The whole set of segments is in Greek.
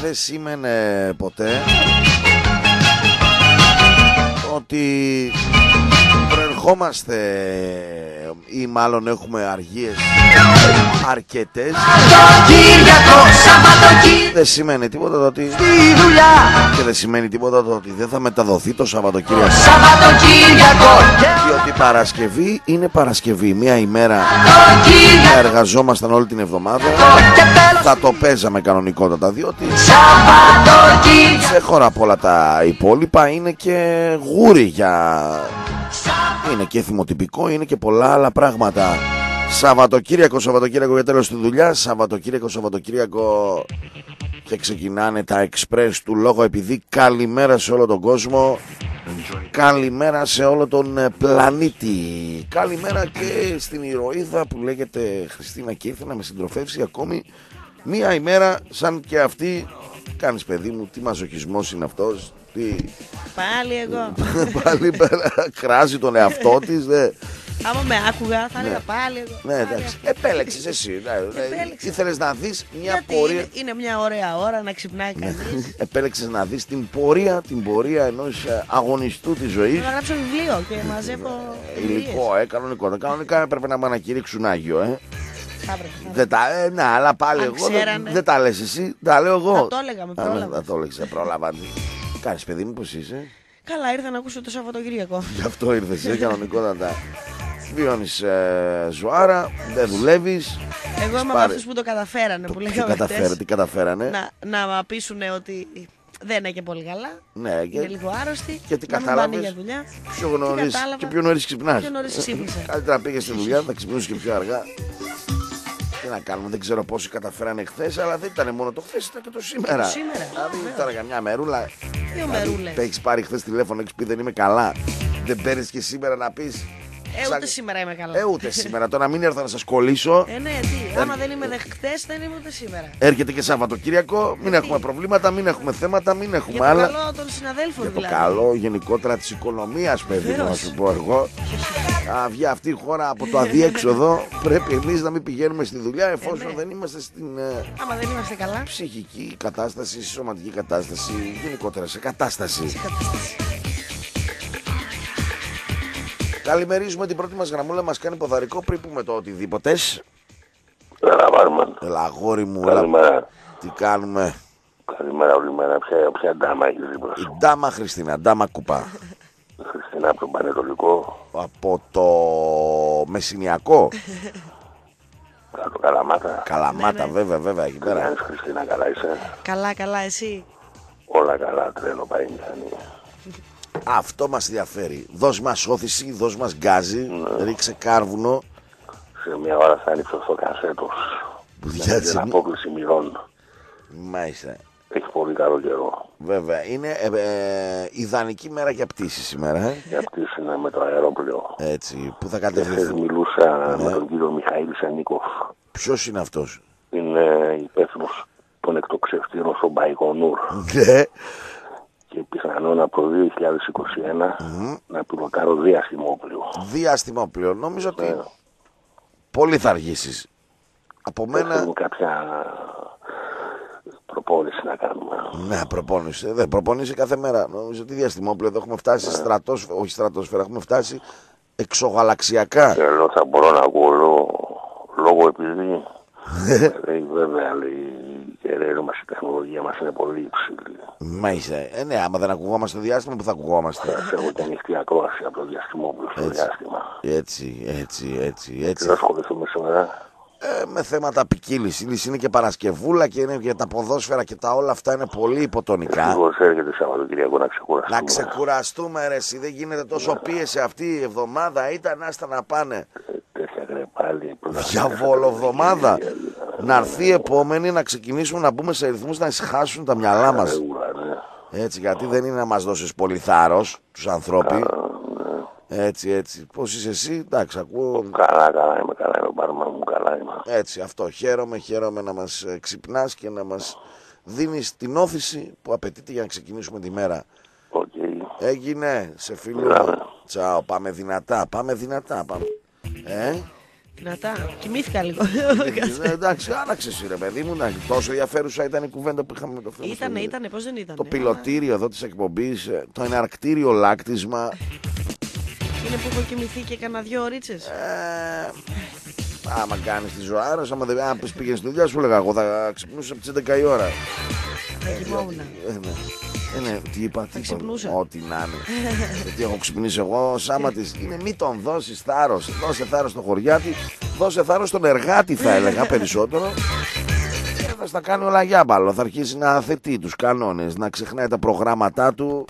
δεν σήμαινε ποτέ ότι προερχόμαστε ή μάλλον έχουμε αργίες αρκετές. Δεν σημαίνει τίποτα το ότι και δεν σημαίνει τίποτα το ότι δεν θα μεταδοθεί το Σαββατοκύριακο. Διότι Παρασκευή είναι Παρασκευή. Μία ημέρα θα εργαζόμασταν όλη την εβδομάδα. Θα το παίζαμε κανονικότατα, διότι σε χώρα από όλα τα υπόλοιπα είναι και γούρι για... είναι και θυμοτυπικό, είναι και πολλά άλλα πράγματα. Σαββατοκύριακο για τέλος στη δουλειά. Σαββατοκύριακο και ξεκινάνε τα εξπρές του λόγου, επειδή καλημέρα σε όλο τον κόσμο. Καλημέρα σε όλο τον πλανήτη. Καλημέρα και στην ηρωίδα που λέγεται Χριστίνα και ήρθε να με συντροφεύσει ακόμη μία ημέρα σαν και αυτή. Κάνεις παιδί μου, τι μαζοχισμός είναι αυτός. Τι... Πάλι εγώ. Πάλι κράζει τον εαυτό της. Άμα με άκουγα θα έλεγα πάλι εγώ. Ναι, εντάξει. Επέλεξες εσύ. Ήθελες να δεις μια γιατί πορεία. Είναι μια ωραία ώρα να ξυπνάει κανείς. Επέλεξες να δεις την πορεία ενός αγωνιστού της ζωής. Να γράψω βιβλίο και μαζεύω υλικό, κανονικά έπρεπε να με ανακηρύξουν Άγιο, Θα ναι, αλλά πάλι εγώ δεν τα λες εσύ, τα λέω εγώ. Θα το έλεγα, με πρόλαβα. Θα το έλεγες, πρόλαβα. Κάνεις παιδί μου, πώς είσαι? Καλά, ήρθα να ακούσω το Σαββατοκύριακο. Γι' αυτό ήρθες, κανονικότατα. Βιώνεις ζωάρα, δεν δουλεύεις. Εγώ είμαι από αυτούς που το καταφέρανε, που λέγαμε χτες. Τι καταφέρανε? Να πείσουν ότι δεν είναι και πολύ καλά. Ναι, είναι λίγο άρρωστοι. Και τι κατάλαβες? κατάλαβες? Και πιο νωρίς ξυπνάς. Πιο νωρίς ξύπνησα. Καλύτερα πήγες στη δουλειά, θα ξυπνήσεις και πιο αργά. Τι να κάνουμε, δεν ξέρω πόσοι καταφέρανε χθες, αλλά δεν ήταν μόνο το χθες, ήταν και το σήμερα. Δηλαδή ήταν για μια μερούλα. Δύο μερούλες. Έχεις πάρει χθες τηλέφωνο, έχεις πει δεν είμαι καλά. Δεν παίρνεις και σήμερα να πεις. Ούτε σήμερα είμαι καλά. Ούτε σήμερα. Το να μην έρθω να σας κολλήσω. Ναι, τι. Άμα δεν είμαι χθες, δεν είμαι ούτε σήμερα. Έρχεται και Σαββατοκύριακο, μην έχουμε προβλήματα, μην έχουμε θέματα, μην έχουμε άλλα. Για το καλό των συναδέλφων για δηλαδή. Το καλό γενικότερα της οικονομίας, παιδί μου, να σου πω εγώ. Να βγει αυτή η χώρα από το αδιέξοδο, πρέπει εμείς να μην πηγαίνουμε στη δουλειά εφόσον δεν είμαστε στην. Άμα δεν είμαστε καλά. Ψυχική κατάσταση, σωματική κατάσταση, γενικότερα σε κατάσταση. Καλημερίζουμε την πρώτη μας γραμμούλα, μας κάνει ποδαρικό πριν πούμε το οτιδήποτε. Έλα αγόρι μου, καλημέρα. Τι κάνουμε? Καλημέρα όλη μέρα, ποια ντάμα έχεις δίπλα σου? Η ντάμα Χριστίνα, ντάμα Κουπά. Χριστίνα από τον Πανετολικό. Από το Μεσσηνιακό. Κάτω Καλαμάτα. Καλαμάτα, ναι. βέβαια εκεί πέρα. Κάνεις Χριστίνα, καλά είσαι? Καλά, εσύ? Όλα καλά, τρένο πάει μηχανή. Αυτό μας ενδιαφέρει. Δώσ' μας όθηση, δώσ' μας γκάζι, ρίξε κάρβουνο. Σε μια ώρα θα ανοίξω στο κασέτος. Με την απόκληση μοιρών. Μάλιστα. Έχει πολύ καλό καιρό. Βέβαια, είναι ιδανική μέρα για πτήσεις σήμερα. Για πτήσεις είναι με το αερόπλαιο. Έτσι, που θα κατευθυνθούν. Μιλούσα με τον κύριο Μιχαήλ Σανίκοφ. Ποιος είναι αυτός? Είναι υπεύθυνος των εκτοξευτήρων στο Μπαϊκονούρ. Ναι. Και πιθανόν από το 2021 να πιλωτάρω διαστημόπλιο. Διαστημόπλιο, νομίζω ότι πολύ θα αργήσεις. Από μένα... Έχουμε κάποια προπόνηση να κάνουμε. Ναι, προπόνηση. Δεν προπονήσει κάθε μέρα. Νομίζω ότι διαστημόπλιο εδώ έχουμε φτάσει στρατόσφαιρα, όχι στρατόσφαιρα, έχουμε φτάσει εξωγαλαξιακά. Και λέω θα μπορώ να ακούω λόγω επειδή βέβαια λέει η τεχνολογία μας είναι πολύ υψηλή. Μάλιστα. Ναι, άμα δεν ακουγόμαστε το διάστημα, που θα ακουγόμαστε? Θα έχω και ανοιχτή ακρόαση από το διαστημόπλιο στο διάστημα. Έτσι. Και θα ασχοληθούμε σήμερα. Με θέματα ποικίλης. Είναι και Παρασκευούλα και είναι και τα ποδόσφαιρα και τα όλα αυτά είναι πολύ υποτονικά. Ευτυχώς έρχεται Σαββατοκύριακο να ξεκουραστούμε. Να ξεκουραστούμε ρε εσύ, δεν γίνεται τόσο πίεση αυτή η εβδομάδα, ήταν άστα να πάνε. Τέτοια πάλι. Διαβολοβδομάδα. Να έρθει η επόμενη να ξεκινήσουμε να μπούμε σε ρυθμούς να ησυχάσουν τα μυαλά μας. Έτσι, γιατί δεν είναι να μας δώσεις πολύ θάρρος τους ανθρώποι. Έτσι. Πώς είσαι εσύ? Εντάξει, ακούω. Καλά είμαι, πάρμα μου, καλά είμαι. Έτσι, αυτό. Χαίρομαι να μας ξυπνάς και να μας δίνεις την όθηση που απαιτείται για να ξεκινήσουμε τη μέρα. Έγινε, σε φίλο. Τσάω, πάμε δυνατά. Δυνατά. Κοιμήθηκα λίγο. Εντάξει, άλλαξε ρε παιδί μου. Τόσο ενδιαφέρουσα ήταν η κουβέντα που είχαμε με το φίλο. Ήτανε, πώς δεν ήταν. Το πιλωτήριο εδώ της εκπομπής, το εναρκτήριο λάκτισμα. Είναι που έχω κοιμηθεί και έκανα 2 ωρίτσες. Άμα κάνεις τη ζωάρα, άμα πήγαινες στη δουλειά σου, λέγα εγώ θα ξυπνούσα από τις 11 η ώρα. Θα κοιμόμουν. Ναι, τι είπα, ξυπνούσα. Ό,τι να είναι. Γιατί έχω ξυπνήσει εγώ, Σάμα της είναι μη τον δώσεις θάρρος. Δώσε θάρρος στο χωριάτη, δώσε θάρρος στον εργάτη, θα έλεγα περισσότερο. Και θα στα κάνει όλα γιάμπαλο. Θα αρχίσει να θετεί τους κανόνες, να ξεχνάει τα προγράμματά του,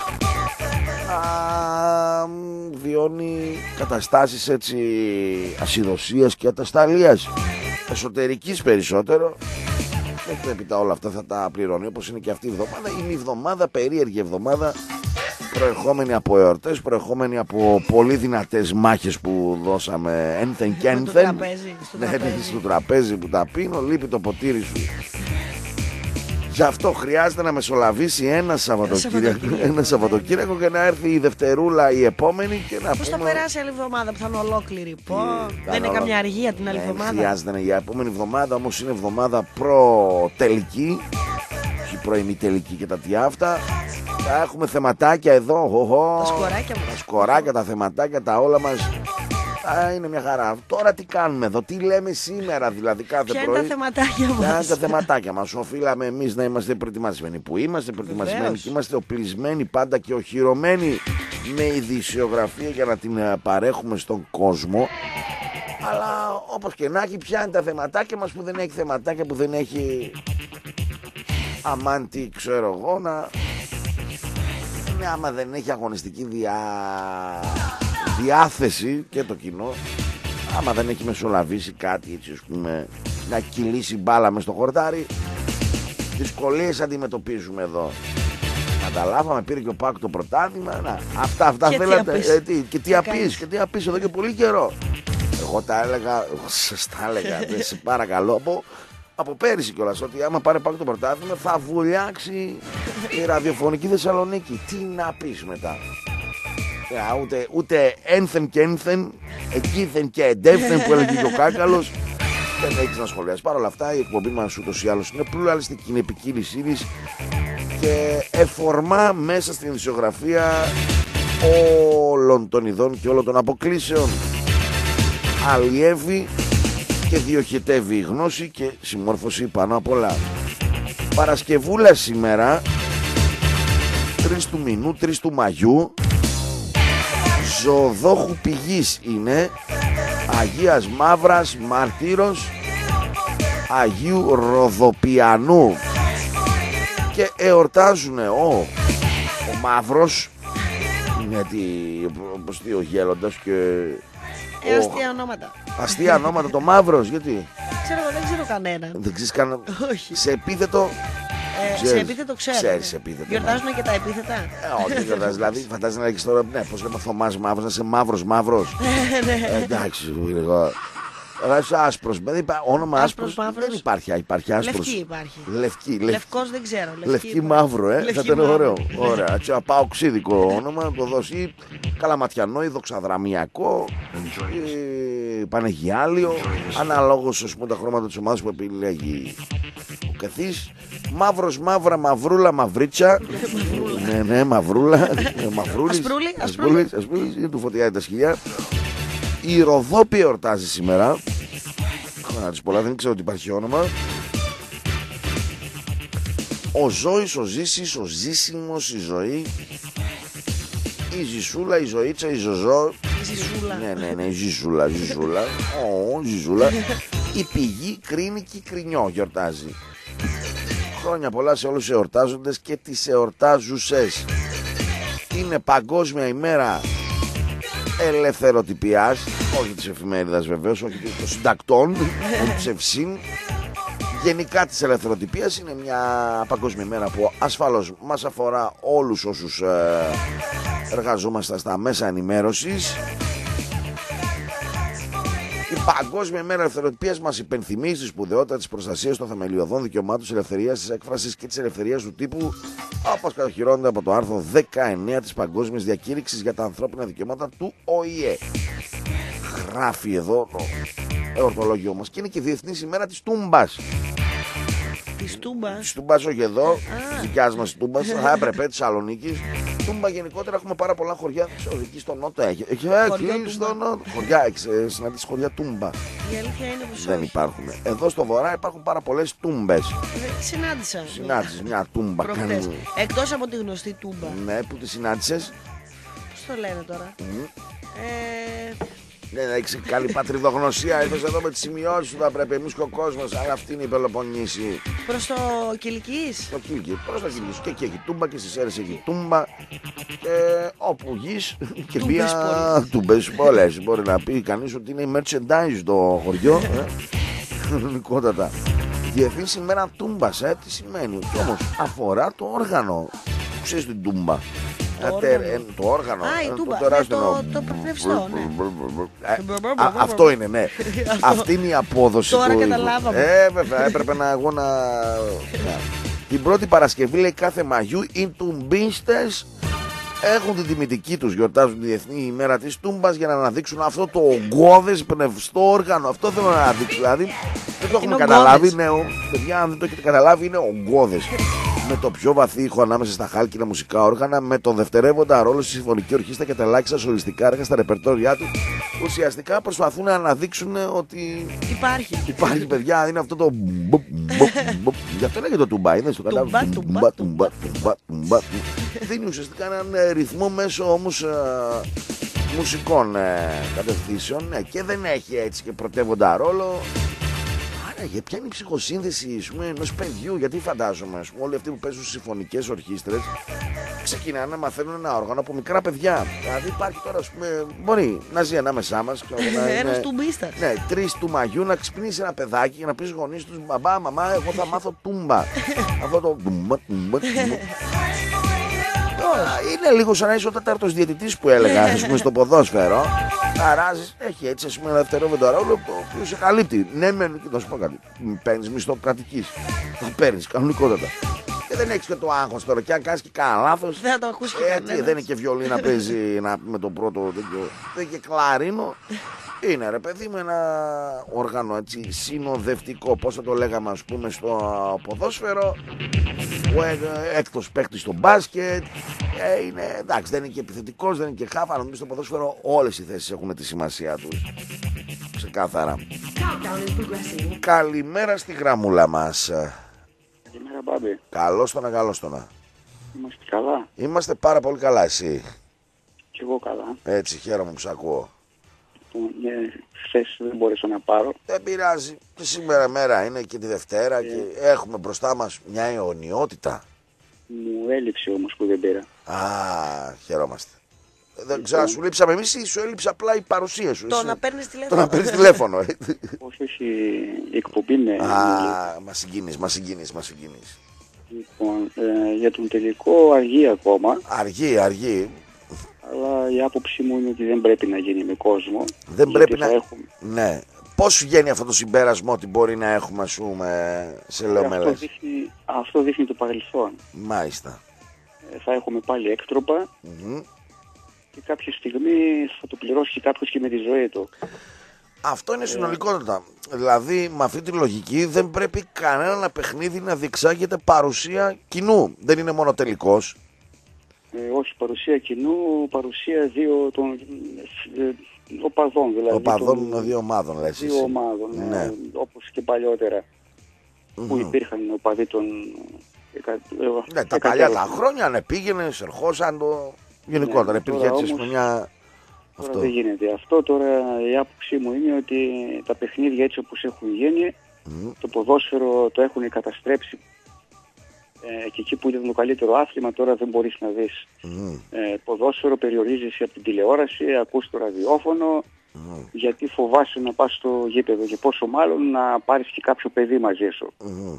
να βιώνει καταστάσεις έτσι ασυδοσίας και ατασταλίας, εσωτερικής περισσότερο. Και έπειτα όλα αυτά θα τα πληρώνει, όπως είναι και αυτή η εβδομάδα. Είναι η εβδομάδα, περίεργη εβδομάδα, προερχόμενη από εορτές, προερχόμενη από πολύ δυνατές μάχες που δώσαμε ένθεν και ένθεν. Στο τραπέζι που τα πίνω, λείπει το ποτήρι σου. Γι' αυτό χρειάζεται να μεσολαβήσει ένα Σαββατοκύριακο και να έρθει η Δευτερούλα η επόμενη και να πώς πούμε... θα περάσει άλλη εβδομάδα που θα είναι ολόκληρη. Δεν είναι καμιά αργία την άλλη εβδομάδα. Χρειάζεται για επόμενη εβδομάδα, όμως είναι εβδομάδα προ-τελική, όχι προ-ημιτελική και τα τι αυτά. Θα έχουμε θεματάκια εδώ. Τα σκοράκια μας. Τα σκοράκια, τα θεματάκια, τα όλα μας. Είναι μια χαρά. Τώρα τι κάνουμε εδώ, τι λέμε σήμερα δηλαδή κάθε πρωί. Ποια είναι τα θεματάκια μας. Ποια είναι τα θεματάκια μας. Οφείλαμε εμείς να είμαστε προετοιμασμένοι που είμαστε, προετοιμασμένοι και είμαστε οπλισμένοι πάντα και οχυρωμένοι με ειδησιογραφία για να την παρέχουμε στον κόσμο. Αλλά όπως και να έχει, ποια είναι τα θεματάκια μας που δεν έχει θεματάκια, που δεν έχει αμάντι, ξέρω εγώ, να... άμα δεν έχει αγωνιστική διάθεση και το κοινό, άμα δεν έχει μεσολαβήσει κάτι έτσι, ας πούμε, να κυλήσει μπάλα μες στο χορτάρι, δυσκολίες αντιμετωπίζουμε εδώ. Καταλάβαμε, πήρε και ο Πάκ το πρωτάθλημα. Να, αυτά και θέλατε. Και τι απείς εδώ και πολύ καιρό. Εγώ τα έλεγα, σας τα έλεγα, σε παρακαλώ, από πέρυσι κιόλας, ότι άμα πάρει Πάκ το πρωτάθλημα θα βουλιάξει η ραδιοφωνική Θεσσαλονίκη. Τι να πεις μετά. Ούτε ένθεν και ένθεν, εκείθεν και εντεύθεν που έλεγε και ο Κάκαλος. Δεν έχεις να σχολιάσεις. Παρ' όλα αυτά η εκπομπή μας ούτως ή άλλως είναι πλουραλιστική, είναι επικίνησή της και εφορμά μέσα στην ειδησιογραφία όλων των ειδών και όλων των αποκλήσεων. Αλλιεύει και διοχετεύει η γνώση και συμμόρφωση πάνω απ' όλα. Παρασκευούλα σήμερα, 3 του μηνού, 3 του Μαγιού, ζωοδόχου πηγής είναι, Αγίας Μαύρας Μαρτύρος Αγίου Ροδοπιανού, και εορτάζουν ο Μαύρος, γιατί όπως τι ο Γέλοντας και αστεία ονόματα. Αστεία ονόματα το Μαύρος, γιατί δεν ξέρω κανέναν. Δεν ξέρεις κανέναν. Όχι. Σε επίθετο σε επίθετο ξέρω. Ξέρεις επίθετο. Γιορτάζουν και τα επίθετα. Όχι, γιορτάζουν. Δηλαδή, φαντάζεσαι να έχεις τώρα. Ναι, πώς λέμε Θωμάς Μαύρος, να είσαι Μαύρος. Εντάξει, εγώ. Αλλά είσαι άσπρος. Όνομα άσπρος δεν υπάρχει. Υπάρχει άσπρος. Λευκή υπάρχει. Λευκή. Λευκός δεν ξέρω. Λευκή Μαύρο, θα ήταν ωραίο. Ωραία. Έτσι, πάω ξύδικο όνομα, να το δώσει. Καλαματιανό ή δοξαδραμιακό. Πανεγιάλιο. Αναλόγως, ας πούμε, τα χρώματα της ομάδας που επιλέγει ο καθής. Μαύρος, μαύρα, μαυρούλα, μαυρίτσα. Ναι, μαυρούλα. Ασπρούλης. Είναι του Φωτιά τα σκυλιά. Η Ροδόπη εορτάζει σήμερα. Να της πολλά, δεν ξέρω ότι υπάρχει όνομα. Ο Ζώης, ο Ζήσης, ο Ζήσιμος, η Ζωή, η Ζησούλα, η Ζωήτσα, η Ζωζό. Ναι, η Ζησούλα. Ζησούλα. Η Πηγή, Κρίνη και Κρινιό γιορτάζει. Χρόνια πολλά σε όλους τους εορτάζοντες και τις εορτάζουσες. Είναι Παγκόσμια ημέρα ελευθεροτυπίας, όχι της εφημερίδας βεβαίως, όχι των συντακτών, όχι της Ευσύν. Γενικά της ελευθεροτυπίας. Είναι μια παγκόσμια ημέρα που ασφαλώς μας αφορά όλους όσους εργαζόμαστε στα μέσα ενημέρωσης. Η Παγκόσμια ημέρα ελευθεροτυπίας μας υπενθυμίζει τη σπουδαιότητα της προστασίας των θεμελιωδών δικαιωμάτων, της ελευθερίας της έκφρασης και της ελευθερίας του τύπου, όπως κατοχυρώνεται από το άρθρο 19 της Παγκόσμιας Διακήρυξης για τα ανθρώπινα δικαιώματα του ΟΗΕ. Γράφει εδώ ορθολόγιο μας. Και είναι και η Διεθνής ημέρα της Τούμπας. Της Τούμπας. Της Τούμπας, όχι εδώ, της δικιάς μας Τούμπας, θα έπρεπε, της Σαλονίκης. Τούμπα γενικότερα έχουμε πάρα πολλά χωριά. Εκεί στο νότο έχει. Στο νότο. Χωριά, έχεις συναντήσει χωριά Τούμπα? Η αλήθεια είναι πως δεν υπάρχουν. Εδώ στο βορρά υπάρχουν πάρα πολλές τούμπες. Συνάντησες μια τούμπα. Εκτός από τη γνωστή Τούμπα. Ναι, που τη συνάντησες? Πώς το λένε τώρα? Ναι, έχεις καλή πατριδογνωσία. Ήρθες εδώ με τις σημειώσεις σου, θα πρέπει εμείς και ο κόσμος. Αλλά αυτή είναι η Πελοποννήσι. Προς το Κιλικής. Προς το Κιλικής. Και εκεί έχει Τούμπα και στις Σέρρες έχει Τούμπα. Όπου γης και μία τούμπες πολλές. Μπορεί να πει κανείς ότι είναι merchandise το χωριό. Κανονικότατα. Διεθνής ημέρα Τούμπας, τι σημαίνει? Και όμως αφορά το όργανο. Ξέρεις την Τούμπα? Το όργανο. Η Τούμπα, το πνευστό, ναι. Αυτό είναι, ναι. Αυτή είναι η απόδοση. Τώρα καταλάβαμε. Βέβαια, έπρεπε να εγώ να... Την πρώτη Παρασκευή, λέει, κάθε Μαγιού, οι τουμπίστες έχουν την τιμητική τους, γιορτάζουν τη Διεθνή ημέρα της Τούμπας για να αναδείξουν αυτό το ογκώδες πνευστό όργανο. Αυτό θέλω να αναδείξω. Δηλαδή δεν το έχουμε καταλάβει. Ναι, παιδιά, αν δεν το έχετε καταλάβει, είναι ογκώδες. Με το πιο βαθύ ήχο ανάμεσα στα χάλκινα μουσικά όργανα, με τον δευτερεύοντα ρόλο στη συμφωνική ορχήστρα και τα ελάχιστα σολιστικά έργα στα ρεπερτόρια του, ουσιαστικά προσπαθούν να αναδείξουν ότι υπάρχει, παιδιά. Είναι αυτό το γι' αυτό λέγεται το τούμπα, είναι στο κατάλαβο. Τούμπα. Δίνει ουσιαστικά έναν ρυθμό μέσω όμως μουσικών κατευθύνσεων, και δεν έχει έτσι και πρωτεύοντα ρόλο. Άραγε, ποια είναι η ψυχοσύνδεση ενός παιδιού? Γιατί φαντάζομαι, όλοι αυτοί που παίζουν στις συμφωνικές ορχήστρες ξεκινάνε να μαθαίνουν ένα όργανο από μικρά παιδιά. Δηλαδή υπάρχει τώρα, μπορεί να ζει ανάμεσά μας. Ένας τουμπίστας. Ναι, 3 του Μαγιού να ξυπνήσει ένα παιδάκι και να πει στους γονείς τους: μπαμπά, μαμά, εγώ θα μάθω τούμπα. Αυτό το τούμπα. Είναι λίγο σαν να είσαι ο τέταρτος διαιτητής που έλεγα, στο ποδόσφαιρο. Αράζεις, έχει έτσι ένα δευτερεύοντα ρόλο το οποίο σε καλύπτει. Ναι, μεν, και θα σου πω κάτι. Παίρνεις μισθοκρατικής. Θα παίρνεις κανονικότατα. Και δεν έχεις και το άγχος τώρα. Και αν κάνεις και κανένα λάθος, δεν θα το ακούσει κανένας. Δεν είναι και βιολί να παίζει με το πρώτο τέτοιο. Δεν και κλαρίνο. Είναι, ρε παιδί, με ένα όργανο έτσι συνοδευτικό. Πώς θα το λέγαμε, στο ποδόσφαιρο. Ο έκτος παίκτης στο μπάσκετ. Είναι, εντάξει, δεν είναι και επιθετικός, δεν είναι και χάφα. Νομίζω στο ποδόσφαιρο όλες οι θέσεις έχουν τη σημασία τους. Ξεκάθαρα. Καλημέρα στη γραμμούλα μας. Καλημέρα, Μπάμπη. Καλώς το να. Είμαστε καλά? Είμαστε πάρα πολύ καλά, εσύ? Κι εγώ καλά. Έτσι, χαίρομαι που σ' ακούω. Χθες δεν μπορέσα να πάρω. Δεν πειράζει. Και σήμερα μέρα είναι και τη Δευτέρα και έχουμε μπροστά μας μια αιωνιότητα. Μου έλειψε όμως που δεν πήρα. Χαιρόμαστε. Δεν ξέρω, σου λείψαμε εμείς ή σου έλειψε απλά η παρουσία σου? Το να παίρνεις τηλέφωνο. Το να παίρνεις τηλέφωνο. Όχι, η εκπομπή με... Μας συγκίνεις. Λοιπόν, για τον τελικό αργεί ακόμα. Αργεί. Αλλά η άποψή μου είναι ότι δεν πρέπει να γίνει με κόσμο. Δεν πρέπει να... Έχουμε... Ναι. Πώς βγαίνει αυτό το συμπέρασμα ότι μπορεί να έχουμε, σε λεωμέλες? Αυτό δείχνει το παρελθόν. Μάλιστα. Θα έχουμε πάλι έκτροπα. Και κάποια στιγμή θα το πληρώσει κάποιος και με τη ζωή του. Αυτό είναι συνολικότητα. Δηλαδή, με αυτή τη λογική δεν πρέπει κανένα παιχνίδι να διεξάγεται παρουσία κοινού. Δεν είναι μόνο τελικός. Όχι, παρουσία κοινού, παρουσία δύο των οπαδών. Δηλαδή οπαδών δύο ομάδων, λες εσύ. Δύο ομάδων, ναι. Όπως και παλιότερα που υπήρχαν οπαδοί των... Ναι, τα παλιά τα χρόνια, ναι, πήγαινες, ερχόσαν το... Γενικότερα, υπήρχε έτσι μια... Τώρα δεν γίνεται αυτό. Τώρα η άποψή μου είναι ότι τα παιχνίδια έτσι όπως έχουν γίνει, το ποδόσφαιρο το έχουν καταστρέψει. Και εκεί που ήταν το καλύτερο άθλημα, τώρα δεν μπορείς να δεις ποδόσφαιρο, περιορίζεσαι από την τηλεόραση, ακούς το ραδιόφωνο, γιατί φοβάσαι να πας στο γήπεδο και πόσο μάλλον να πάρεις και κάποιο παιδί μαζί σου.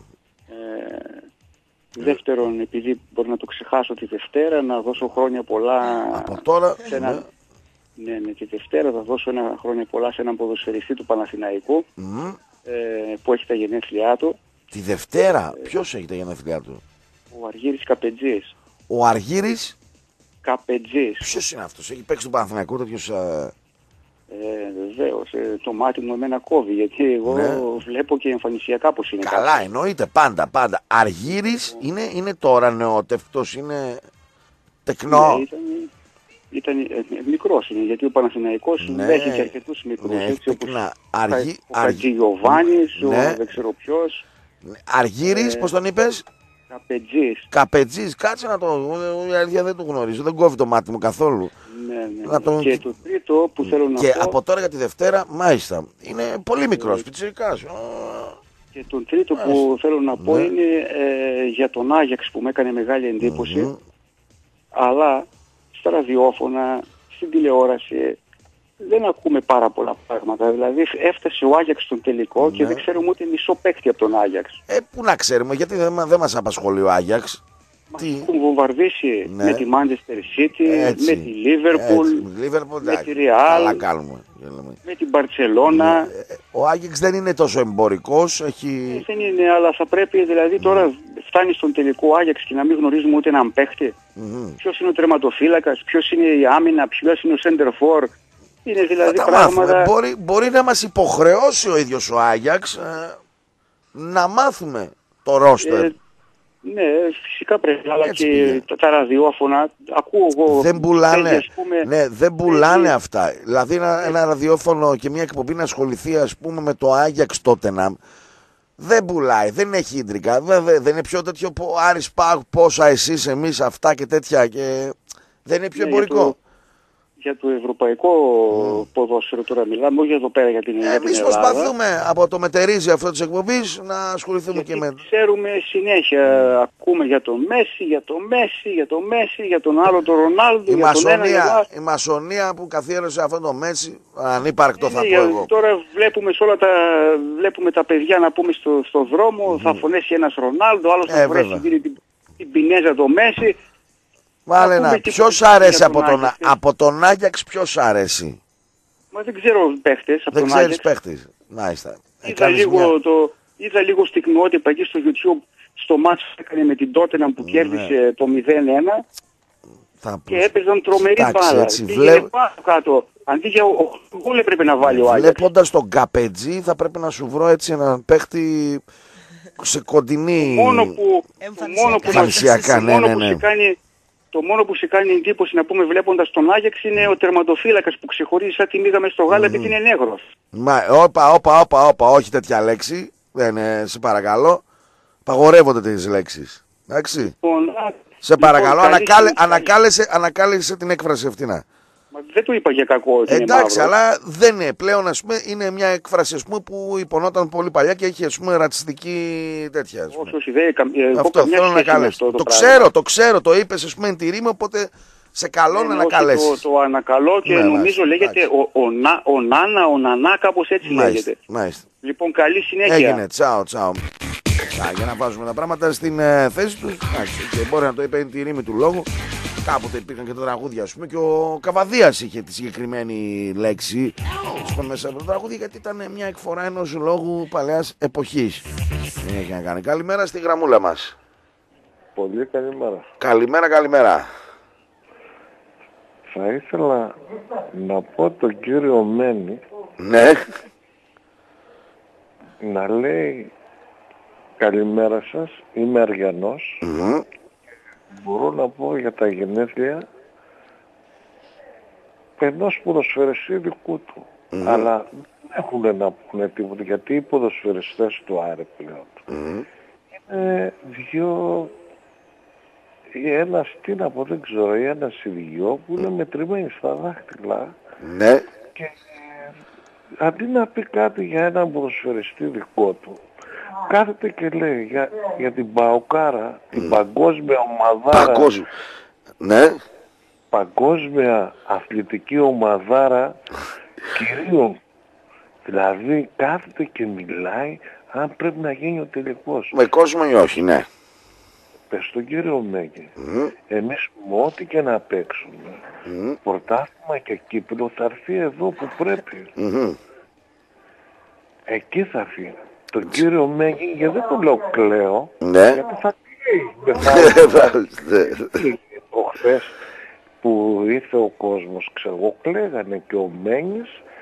Δεύτερον, επειδή μπορώ να το ξεχάσω τη Δευτέρα, να δώσω χρόνια πολλά από τώρα, ναι, τη Δευτέρα θα δώσω χρόνια πολλά σε έναν ποδοσφαιριστή του Παναθηναϊκού που έχει τα γενέθλιά του. Τη Δευτέρα, ποιος έχει τα γενέθλιά του? Ο Αργύρης Καπετζής. Ο Αργύρης Καπετζής. Ποιος είναι αυτός? Έχει παίξει τον Παναθηναϊκό τέτοιος? Βεβαίως. Το μάτι μου εμένα κόβει, γιατί εγώ βλέπω και εμφανισιακά πως είναι. Καλά, εννοείται, πάντα. Αργύρης είναι τώρα νεότευτος, είναι τεκνό. Ναι, ήταν μικρός είναι, γιατί ο Παναθηναϊκός έχει και αρκετούς μικρούς. Ναι, έτσι, όπως ο Χατζηγιοβάνης, ο δεν ξέρω ποιος. Αργύρης, πώς τον είπες? Καπετζής, κάτσε να το. Η αλήθεια δεν το γνωρίζω, δεν κόβει το μάτι μου καθόλου. Ναι. Και το τρίτο που θέλω να πω. Και από τώρα για τη Δευτέρα, μάλιστα. Είναι πολύ μικρός, πιτσιρικάς. Και το τρίτο που θέλω να πω είναι για τον Άγιαξ που με έκανε μεγάλη εντύπωση. Αλλά στα ραδιόφωνα, στην τηλεόραση δεν ακούμε πάρα πολλά πράγματα. Δηλαδή έφτασε ο Άγιαξ στον τελικό και δεν ξέρουμε ούτε μισό παίκτη από τον Άγιαξ. Πού να ξέρουμε, γιατί δεν μας απασχολεί ο Άγιαξ. Μας έχουν βομβαρδίσει με τη Manchester City, με τη Liverpool, με τη Real, με την Barcelona. Ο Άγιαξ δεν είναι τόσο εμπορικός. Δεν είναι, αλλά θα πρέπει δηλαδή τώρα φτάνει στον τελικό Άγιαξ και να μην γνωρίζουμε ούτε έναν παίχτη. Ποιος είναι ο τερματοφύλακας, ποιος είναι η άμυνα, ποιος είναι ο center for. Είναι δηλαδή πράγματα. Μπορεί να μας υποχρεώσει ο ίδιος ο Άγιαξ να μάθουμε το ρόστερ. Ναι, φυσικά πρέπει, αλλά και τα ραδιόφωνα, ακούω εγώ. Δεν πουλάνε αυτά. Δηλαδή ένα ραδιόφωνο και μια εκπομπή να ασχοληθεί ας πούμε με το Άγιαξ Τότεναμ, δεν πουλάει, δεν έχει ίντρικα. Δεν είναι πιο τέτοιο Άρης Πάγ, πόσα εσείς, εμείς, αυτά και τέτοια. Και δεν είναι πιο εμπορικό. Για το ευρωπαϊκό ποδόσφαιρο τώρα μιλάμε, όχι εδώ πέρα για την Ελλάδα. Εμείς προσπαθούμε από το μετερίζει αυτό της εκπομπής να ασχοληθούμε και με. Ξέρουμε συνέχεια, ακούμε για τον Μέση, για τον άλλο τον Ρονάλντο, η μασονία που καθιέρωσε αυτό το Μέση, ανύπαρκτο θα πω εγώ. Τώρα βλέπουμε τα παιδιά να πούμε στο δρόμο, θα φωνέσει ένας Ρονάλντο, άλλος θα φορέσει την πινέζα το Μέση. Βάλε να, ποιος αρέσει από τον Άγιαξ, ποιος αρέσει? Μα δεν ξέρω παίχτες από τον Άγιαξ. Δεν ξέρεις παίχτες, μάλιστα. Είδα λίγο στιγμιότυπα εκεί στο YouTube, στο μάτσο που έκανε με την Τότεναμ που κέρδισε το 0-1 και έπαιζαν τρομερή μπάλα. Πήγαινε πάνω κάτω, αντί για γκολ έπρεπε να βάλει ο Άγιαξ. Βλέποντας τον Καπετζή θα πρέπει να σου βρω έτσι έναν παίχτη σε κοντινή εμφανισιακά. Το μόνο που σε κάνει εντύπωση να πούμε βλέποντας τον Άγιαξ είναι ο τερματοφύλακας που ξεχωρίζει σαν τη μύγα μες στο γάλα επειδή είναι νέγρος. Όπα, όχι τέτοια λέξη. Σε παρακαλώ. Παγορεύονται τις λέξεις. Εντάξει. Σε παρακαλώ, ανακάλεσε την έκφραση αυτή να. Μα δεν το είπα για κακό. Εντάξει, αλλά δεν είναι πλέον, ας πούμε, είναι μια έκφραση ας πούμε, που υπονόταν πολύ παλιά και έχει ας πούμε, ρατσιστική τέτοια. Όχι, δεν. Αυτό θέλω να καλέσω. Το ξέρω, το είπες ας πούμε εν τη ρήμα, οπότε σε καλώ να ανακαλέσεις. Το ανακαλώ και νομίζω λέγεται ο Νανά, κάπως έτσι λέγεται. Μάλιστα. Λοιπόν, καλή συνέχεια. Έγινε, τσάω. Για να βάζουμε τα πράγματα στην θέση τους. Και μπορεί να το είπε εν τη ρήμη του λόγου. Κάποτε υπήρχαν και τα τραγούδια, ας πούμε, και ο Καβαδίας είχε τη συγκεκριμένη λέξη μέσα από το τραγούδι, γιατί ήταν μια εκφορά ενός λόγου παλαιάς εποχής. Δεν έχει να κάνει. Καλημέρα στη γραμμούλα μας. Πολύ καλημέρα. Καλημέρα. Θα ήθελα να πω τον κύριο Μένη. Ναι. Να λέει καλημέρα σας, είμαι Αριανός. Μπορώ να πω για τα γενέθλια ενός ποδοσφαιριστή δικού του. Αλλά δεν έχουν να πούνε τίποτα, γιατί οι ποδοσφαιριστές του Άρη πλέον είναι δύο ή ένας, τι να πω, δεν ξέρω, ή ένας ή δυο που είναι μετρημένοι στα δάχτυλα. Ναι. Και αντί να πει κάτι για έναν ποδοσφαιριστή δικό του, κάθεται και λέει για την Παοκάρα, την παγκόσμια ομαδάρα, ναι. Παγκόσμια αθλητική ομαδάρα κυρίων. Δηλαδή κάθεται και μιλάει αν πρέπει να γίνει ο τελικός. Με κόσμο ή όχι, ναι. Πες στον κύριο Μέγε, εμείς με ό,τι και να παίξουμε, πρωτάθλημα και κύπελλο θα έρθει εδώ που πρέπει. Εκεί θα έρθει. Τον κύριο Μέγε, γιατί δεν το λέω κλαίω, γιατί θα κλαίει. Χθες που ήρθε ο κόσμος, ξέρω εγώ, κλαίγανε και ο Μένης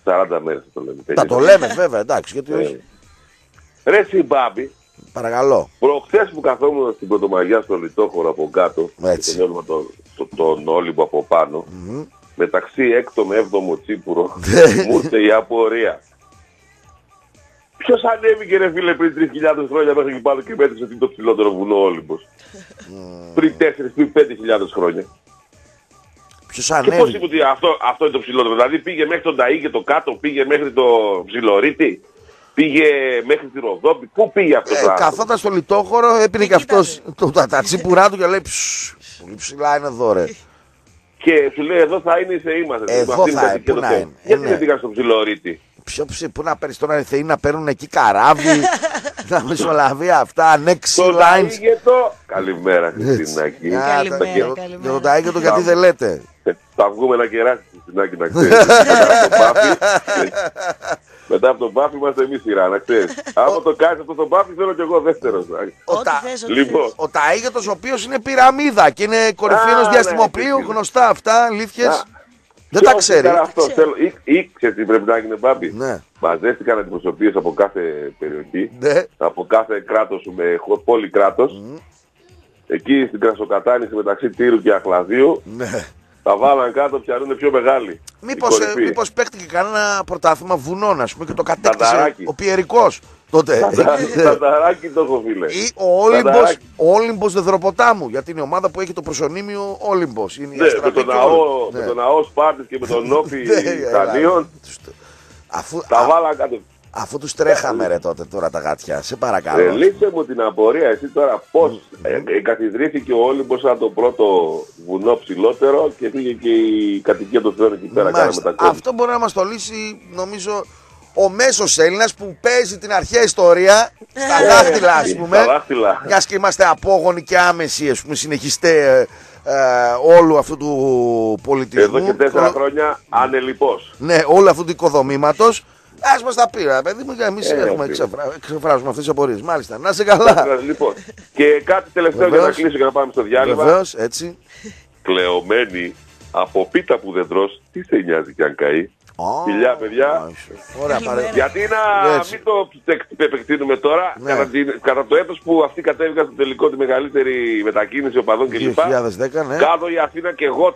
40 μέρες το λέμε. Θα το λέμε βέβαια, εντάξει, γιατί όχι. Ρε εσύ Μπάμπη, Παρακαλώ. προχθές που καθόμουν στην Πρωτομαγιά στο Λιτόχωρο από κάτω, Έτσι. και τον Όλυμπο από πάνω, μεταξύ 6ο με 7ο Τσίπουρο, μου ήρθε η απορία. Ποιος ανέβηκε ρε φίλε πριν 3.000 χρόνια μέχρι εκεί πάνω και μέτρησε ότι είναι το ψηλότερο βουνό ο Όλυμπος. Πριν 4, πριν 5.000 χρόνια. Ποιος Και πώς ανέβηκε? είπε ότι αυτό είναι το ψηλότερο? Δηλαδή πήγε μέχρι τον Ταΐ και το κάτω, πήγε μέχρι το Ψιλορίτη, πήγε μέχρι τη Ροδόπη. Πού πήγε αυτό το άνθρωπο? Καθόταν στο Λιτόχωρο, έπινε και αυτός τα τσίπουρά του και λέει πολύ ψηλά είναι εδώ ρε. Και σου λέει εδώ θα είναι η θεή μας. Εδώ θα είναι, πού να είναι. Γιατί Ναι. δεν πήγα στο Ψιλορίτη? Πού να παίρνεις τώρα οι θεοί να παίρνουν εκεί καράβι, να μεσολαβεί αυτά, ανέξει Το lines. Ταΐγετο. Καλημέρα Χριστινάκη. Καλημέρα, Για καλημέρα. το ταΐγετο γιατί δεν λέτε. Θα βγούμε ένα κεράσι Χριστινάκη να ξέρεις. Μετά από τον Μπάφι είμαστε εμείς σειρά, να ξέρεις. Άμα το κάνεις αυτό τον Μπάφι θέλω κι εγώ δεύτερος. Ό,τι θες, ό,τι Λοιπόν, θες. Ο ταΐγετος ο οποίος είναι πυραμίδα και είναι κορυφή ενός ναι, διαστημοποιείου, ναι. γνωστά αυτά, αλήθειες. Α, Δεν τα ξέρει. Αυτό θέλω. Ξέρεις τι πρέπει να γίνει Μπάμπη? Ναι. Μαζεύτηκαν αντιπροσωπείες από κάθε περιοχή, Ναι. από κάθε κράτος με πόλη κράτος. Εκεί στην Κρασοκατάνηση μεταξύ Τύρου και Αχλαδίου Ναι. τα βάλαν κάτω, πιανούνε πιο μεγάλοι. Μήπως παίχτηκε κανένα πρωτάθλημα βουνών, ας πούμε, και το κατέκτησε Τανταράκι. ο Πιερικός τότε. Τανταράκι τόσο φίλε. Ή ο Όλυμπος Δεδροποτάμου, γιατί είναι η ομάδα που έχει το προσωνύμιο Όλυμπος. Είναι η Ναι, Αστραπή με τον ναό Σπάρτης και με τον Νόφι Χανίων τα βάλαν κάτω. Αφού τους τρέχαμε ρε τότε τώρα τα γάτια, σε παρακαλώ. Λύσε μου την απορία εσύ τώρα πώς εγκαθιδρύθηκε ο Όλυμπος σαν το πρώτο βουνό ψηλότερο και πήγε και η κατοικία των Θεών εκεί πέρα. Μάλιστα. Αυτό μπορεί να μας το λύσει νομίζω ο μέσος Έλληνας που παίζει την αρχαία ιστορία στα δάχτυλα, ας πούμε. Στα δάχτυλα. Μιας και είμαστε απόγονοι και άμεσοι, ας πούμε, συνεχιστέ όλου αυτού του πολιτισμού. Εδώ και 4 χρόνια ανελιπώς. Ναι, όλου αυτού του οικοδομήματος. Ας μας τα πει, ρε παιδί μου, και εμείς έχουμε ξεφράζουμε αυτές τις απορίες. Μάλιστα, να είσαι καλά. Λοιπόν, και κάτι τελευταίο για να κλείσω και να πάμε στο διάλειμμα. Βεβαίως, έτσι. Κλεωμένη από πίτα που δεν τρως, τι σε νοιάζει κι αν καεί? Φιλιά, παιδιά. Ωραία, Γιατί να Έτσι. μην το επεκτείνουμε τώρα, Ναι. κατά το έτος που αυτοί κατέβηκαν στο τελικό τη μεγαλύτερη μετακίνηση οπαδών κλπ. 2010, ναι. Κάτω η Αθήνα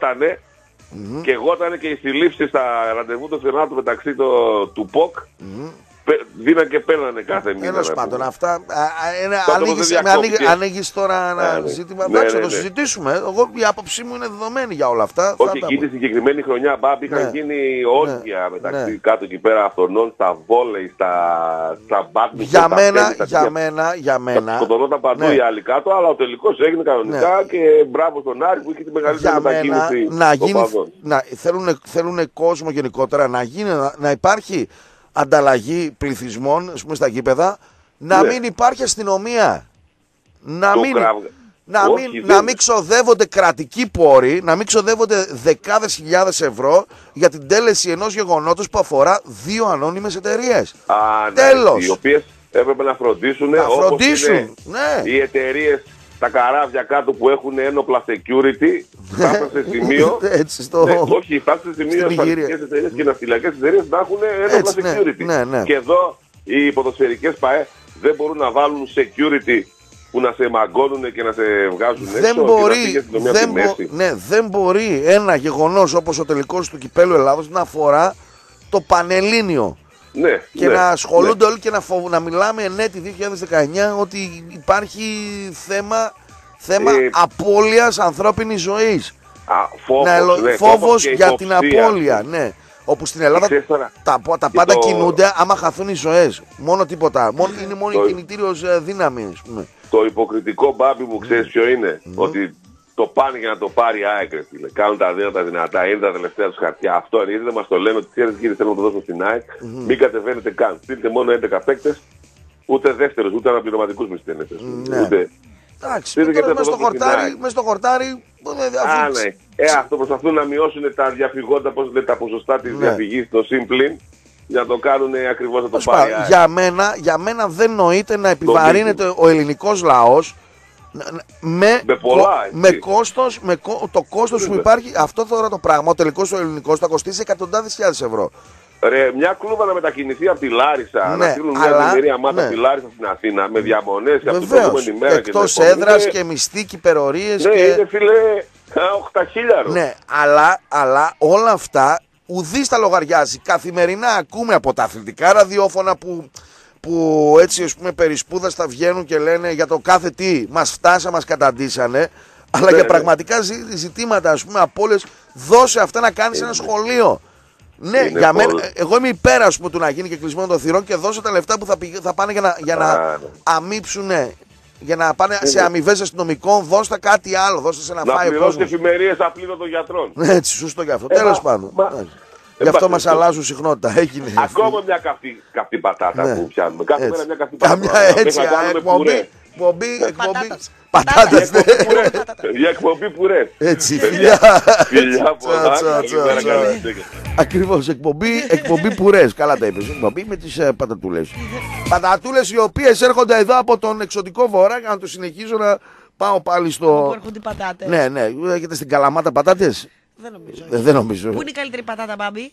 και γότανε και οι συλλήψεις στα ραντεβού των θενάτων μεταξύ του ΠΟΚ δίναν και παίρνανε κάθε μήνα. Τέλος πάντων, αυτά. διακόπηκε. Ανοίγεις τώρα ένα ζήτημα. Ναι, Εντάξει, θα ναι, το ναι. συζητήσουμε. Εγώ η άποψή μου είναι δεδομένη για όλα αυτά. Όχι, εκείνη τη συγκεκριμένη χρονιά, Μπάμπη, είχαν γίνει όργια μεταξύ κάτω εκεί πέρα αυτονών, στα βόλεϊ, στα μπάτμινγκ. Για μένα. Σκοτωνόταν παντού οι άλλοι κάτω, αλλά ο τελικός έγινε κανονικά και μπράβο στον Άρη που είχε τη μεγαλύτερη μετακίνηση οπαδών. Θέλουν κόσμο γενικότερα να υπάρχει ανταλλαγή πληθυσμών, ας πούμε, στα γήπεδα, να μην υπάρχει αστυνομία. Να μην ξοδεύονται κρατικοί πόροι, να μην ξοδεύονται δεκάδες χιλιάδες ευρώ για την τέλεση ενός γεγονότος που αφορά 2 ανώνυμες εταιρείες. Τέλος. Οι οποίες έπρεπε να φροντίσουν, ναι. Οι εταιρείες, τα καράβια κάτω που έχουν ένοπλα security, φτάσαν σε σημείο. Όχι, φτάσαν σε σημείο ασφαλιστικές εταιρείες και ναυτιλιακές εταιρείες να έχουν ένοπλα security. Ναι. Και εδώ οι ποδοσφαιρικές ΠΑΕ δεν μπορούν να βάλουν security που να σε μαγκώνουν και να σε βγάζουν έξω. Δεν μπορεί ένα γεγονός όπως ο τελικός του Κυπέλλου Ελλάδος να αφορά το Πανελλήνιο. Ναι, και να ασχολούνται όλοι και να μιλάμε ενέτη 2019 ότι υπάρχει θέμα απώλειας ανθρώπινης ζωής. Φόβος για την απώλεια, ναι. Όπου στην Ελλάδα τα πάντα κινούνται άμα χαθούν οι ζωές. Μόνο τίποτα. Είναι μόνο η κινητήριος δύναμη, ας πούμε. Το υποκριτικό, Μπάμπη μου, ξέρεις ποιο είναι? Ότι το πάνε για να το πάρει ΑΕΚ, φίλε. Κάνουν τα δυνατά, είναι τα τελευταία τους χαρτιά. Αυτό είναι, δεν μας το λένε ότι ξέρετε κύριε θέλουμε να το δώσουμε στην ΑΕΚ. Μην κατεβαίνετε καν. Στείλτε μόνο 11 παίκτες, ούτε δεύτερους, ούτε αναπληρωματικούς μη στέλνετε. Εντάξει, μες στο χορτάρι. Αυτό προσπαθούν να μειώσουν τα διαφυγόντα, πώς λέτε, τα ποσοστά της διαφυγής στο σύμπλην. Για να το κάνουν ακριβώς να το πάρει. Για μένα δεν νοείται να επιβαρύνεται ο ελληνικός λαός το κόστος που υπάρχει. Αυτό τώρα το πράγμα, ο τελικός ο ελληνικός θα κοστίσει εκατοντάδες χιλιάδες ευρώ. Ρε, μια κλούβα να μετακινηθεί από τη Λάρισα, να στείλουν μια ευημερία μάτα από τη Λάρισα στην Αθήνα με διαμονές και από την προηγούμενη μέρα. Εκτός έδρας και μυστική υπερορίες. Ναι, και... είναι φίλε 8.000. Ναι, αλλά όλα αυτά ουδής τα λογαριάζει. Καθημερινά ακούμε από τα αθλητικά ραδιόφωνα που έτσι ας πούμε περισπούδας θα βγαίνουν και λένε για το κάθε τι μας φτάσα, μας καταντήσανε. Αλλά για πραγματικά ζητήματα ας πούμε από όλες, δώσε αυτά να κάνεις ένα σχολείο. Ναι, για μένα, εγώ είμαι υπέρ ας πούμε του να γίνει και κλεισμένο των θυρών και δώσε τα λεφτά που θα πάνε για να αμύψουν, για να πάνε σε αμοιβές αστυνομικών, δώστε κάτι άλλο, δώστε σε ένα φάι. Να πληρώσετε εφημερίες απλήρωτων γιατρών. Έτσι, σωστό γι' αυτό. Τέλος πάντων. Γι' αυτό μας αλλάζουν συχνότητα. Ακόμα μια καυτή πατάτα που πιάνουμε. Κάθε μέρα μια καυτή πατάτα. Καμιά έτσι, εκπομπή. Πατάτας. Για εκπομπή πουρέ. Έτσι, φιλιά πολλά. Ακριβώς, εκπομπή πουρές. Καλά τα είπες. Εκπομπή με τις πατατούλες. Πατατούλες οι οποίες έρχονται εδώ από τον εξωτικό βορρά. Για να το συνεχίσω να πάω πάλι στο... Πού έρχονται οι πατάτες. Ναι, έχετε στην Καλαμάτα πατάτες. Δεν νομίζω. Πού είναι η καλύτερη πατάτα, Μπάμπη?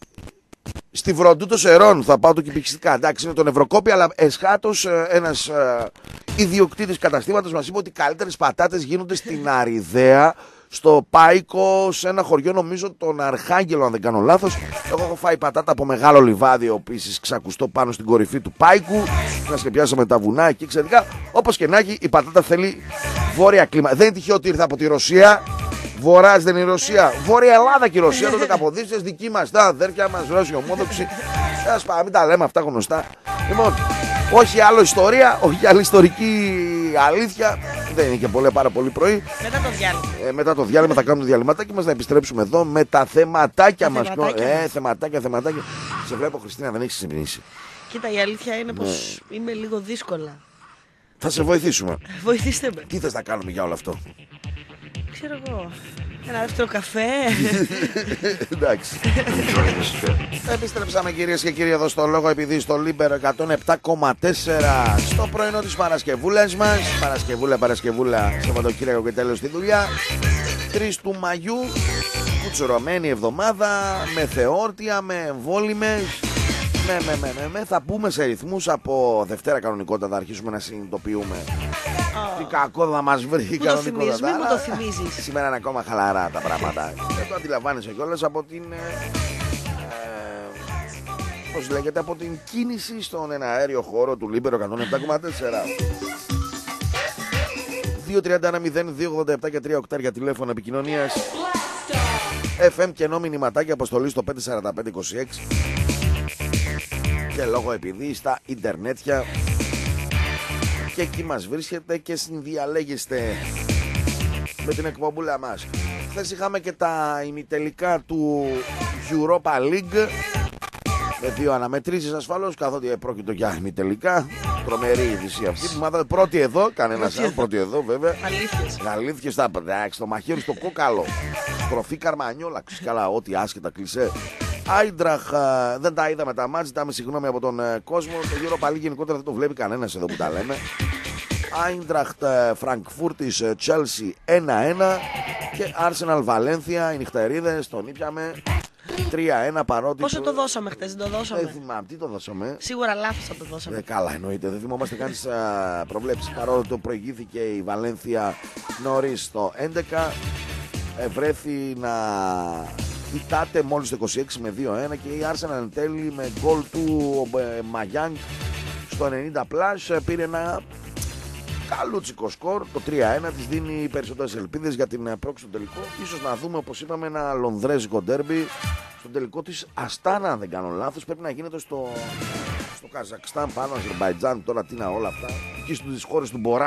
Στη Βροντού των Σερών θα πάω το κυπηξιστικά. Εντάξει, είναι τον Ευρωκόπη, αλλά εσχάτως ένας ιδιοκτήτης καταστήματος μας είπε ότι οι καλύτερες πατάτες γίνονται στην Αριδαία, στο Πάικο, σε ένα χωριό νομίζω τον Αρχάγγελο, αν δεν κάνω λάθος. Εγώ έχω φάει πατάτα από μεγάλο λιβάδι, επίσης ξακουστό πάνω στην κορυφή του Πάικου. Να σκεπιάσαμε τα βουνά εκεί εξαιρετικά. Όπως και να έχει, η πατάτα θέλει βόρεια κλίμα. Δεν είναι τυχαίο ότι ήρθε από τη Ρωσία. Βορράς δεν είναι η Ρωσία. Βόρεια Ελλάδα και η Ρωσία. Τότε καποδίστες δικοί μας, τα αδέρφια μας, Ρώσοι ομόδοξοι. Ας πάμε, μην τα λέμε αυτά γνωστά. Λοιπόν, όχι άλλο ιστορία, όχι άλλη ιστορική αλήθεια. Δεν είναι και πάρα πολύ πρωί. Μετά το διάλειμμα. Μετά το διάλειμμα θα κάνουμε το διαλυματάκι μας, να επιστρέψουμε εδώ με τα θεματάκια μας. Θεματάκια. Σε βλέπω, Χριστίνα, δεν έχεις ξυπνήσει. Κοίτα, η αλήθεια είναι πως είμαι λίγο δύσκολα. Θα σε βοηθήσουμε. Βοηθήστε με. Τι θες να κάνουμε για όλο αυτό? Ξέρω εγώ. Ένα δεύτερο καφέ. Εντάξει. Επιστρέψαμε κυρίες και κύριοι εδώ στο Λόγο, επειδή στο Λίμπερο 107,4 στο πρωινό της Παρασκευούλας μας. Παρασκευούλα, Σαββατοκύριακο και τέλος στη δουλειά. 3 του Μαγιού, κουτσουρωμένη εβδομάδα, με θεόρτια, με εμβόλυμες. Θα πούμε σε ρυθμούς από Δευτέρα κανονικότατα, θα αρχίσουμε να συνειδητοποιούμε τι κακό θα μας βρει η κανονικότατα. Μην μου το θυμίζεις. Σήμερα είναι ακόμα χαλαρά τα πράγματα. Δεν το αντιλαμβάνεσαι κιόλας από την πώς λέγεται, από την κίνηση στον εναέριο χώρο του Λίμπερο 107,4. 2.31.02.87 και 3 οκτάρια τηλέφωνα επικοινωνίας. FM και ενώ μηνυματάκια αποστολή στο 54526. Και λόγω επειδή στα ιντερνέτια και εκεί μας βρίσκεται και συνδιαλέγεστε με την εκπομπούλα μας. Χθες είχαμε και τα ημιτελικά του Europa League με 2 αναμετρήσεις ασφαλώς, καθότι πρόκειται για ημιτελικά. Τρομερή είδηση αυτή που μάθαμε πρώτη εδώ, κανένας άλλο, πρώτη εδώ βέβαια. Αλήθειες τα εντάξει, το μαχαίρι στο κόκαλο. Στροφή Καρμανιόλα, καλά, ό,τι άσχετα κλισέ. Άιντραχ, δεν τα είδαμε τα μάτς, ζητάμε συγγνώμη από τον κόσμο. Το Europa League γενικότερα δεν το βλέπει κανένας εδώ που τα λέμε. Άιντραχτ Φραγκφούρτης Chelsea 1-1 και Arsenal Βαλένθια, οι νυχτερίδες, τον ήπιαμε 3-1 παρότι. Πόσο το δώσαμε χτες, δεν το δώσαμε? Δεν θυμάμαι, τι το δώσαμε. Σίγουρα λάθος θα το δώσαμε. Καλά, εννοείται, δεν θυμόμαστε καν τις προβλέψεις. Παρόλο το προηγήθηκε η Βαλένθια νωρίς στο 11, βρέθη να κοιτάτε μόλις το 26 με 2-1 και η Arsenal εν τέλει με γκολ του Μαγιάνγκ στο 90 πλάς πήρε ένα καλούτσικο σκορ. Το 3-1 της δίνει περισσότερες ελπίδες για την πρόκληση στο τελικό. Ίσως να δούμε, όπως είπαμε, ένα λονδρέζικο ντέρμπι στο τελικό της Αστάνα, αν δεν κάνω λάθος. Πρέπει να γίνεται στο Καζακστάν, πάνω Αζερμπαϊτζάν, τώρα τι να όλα αυτά. Εκεί στις χώρες του Μπορά.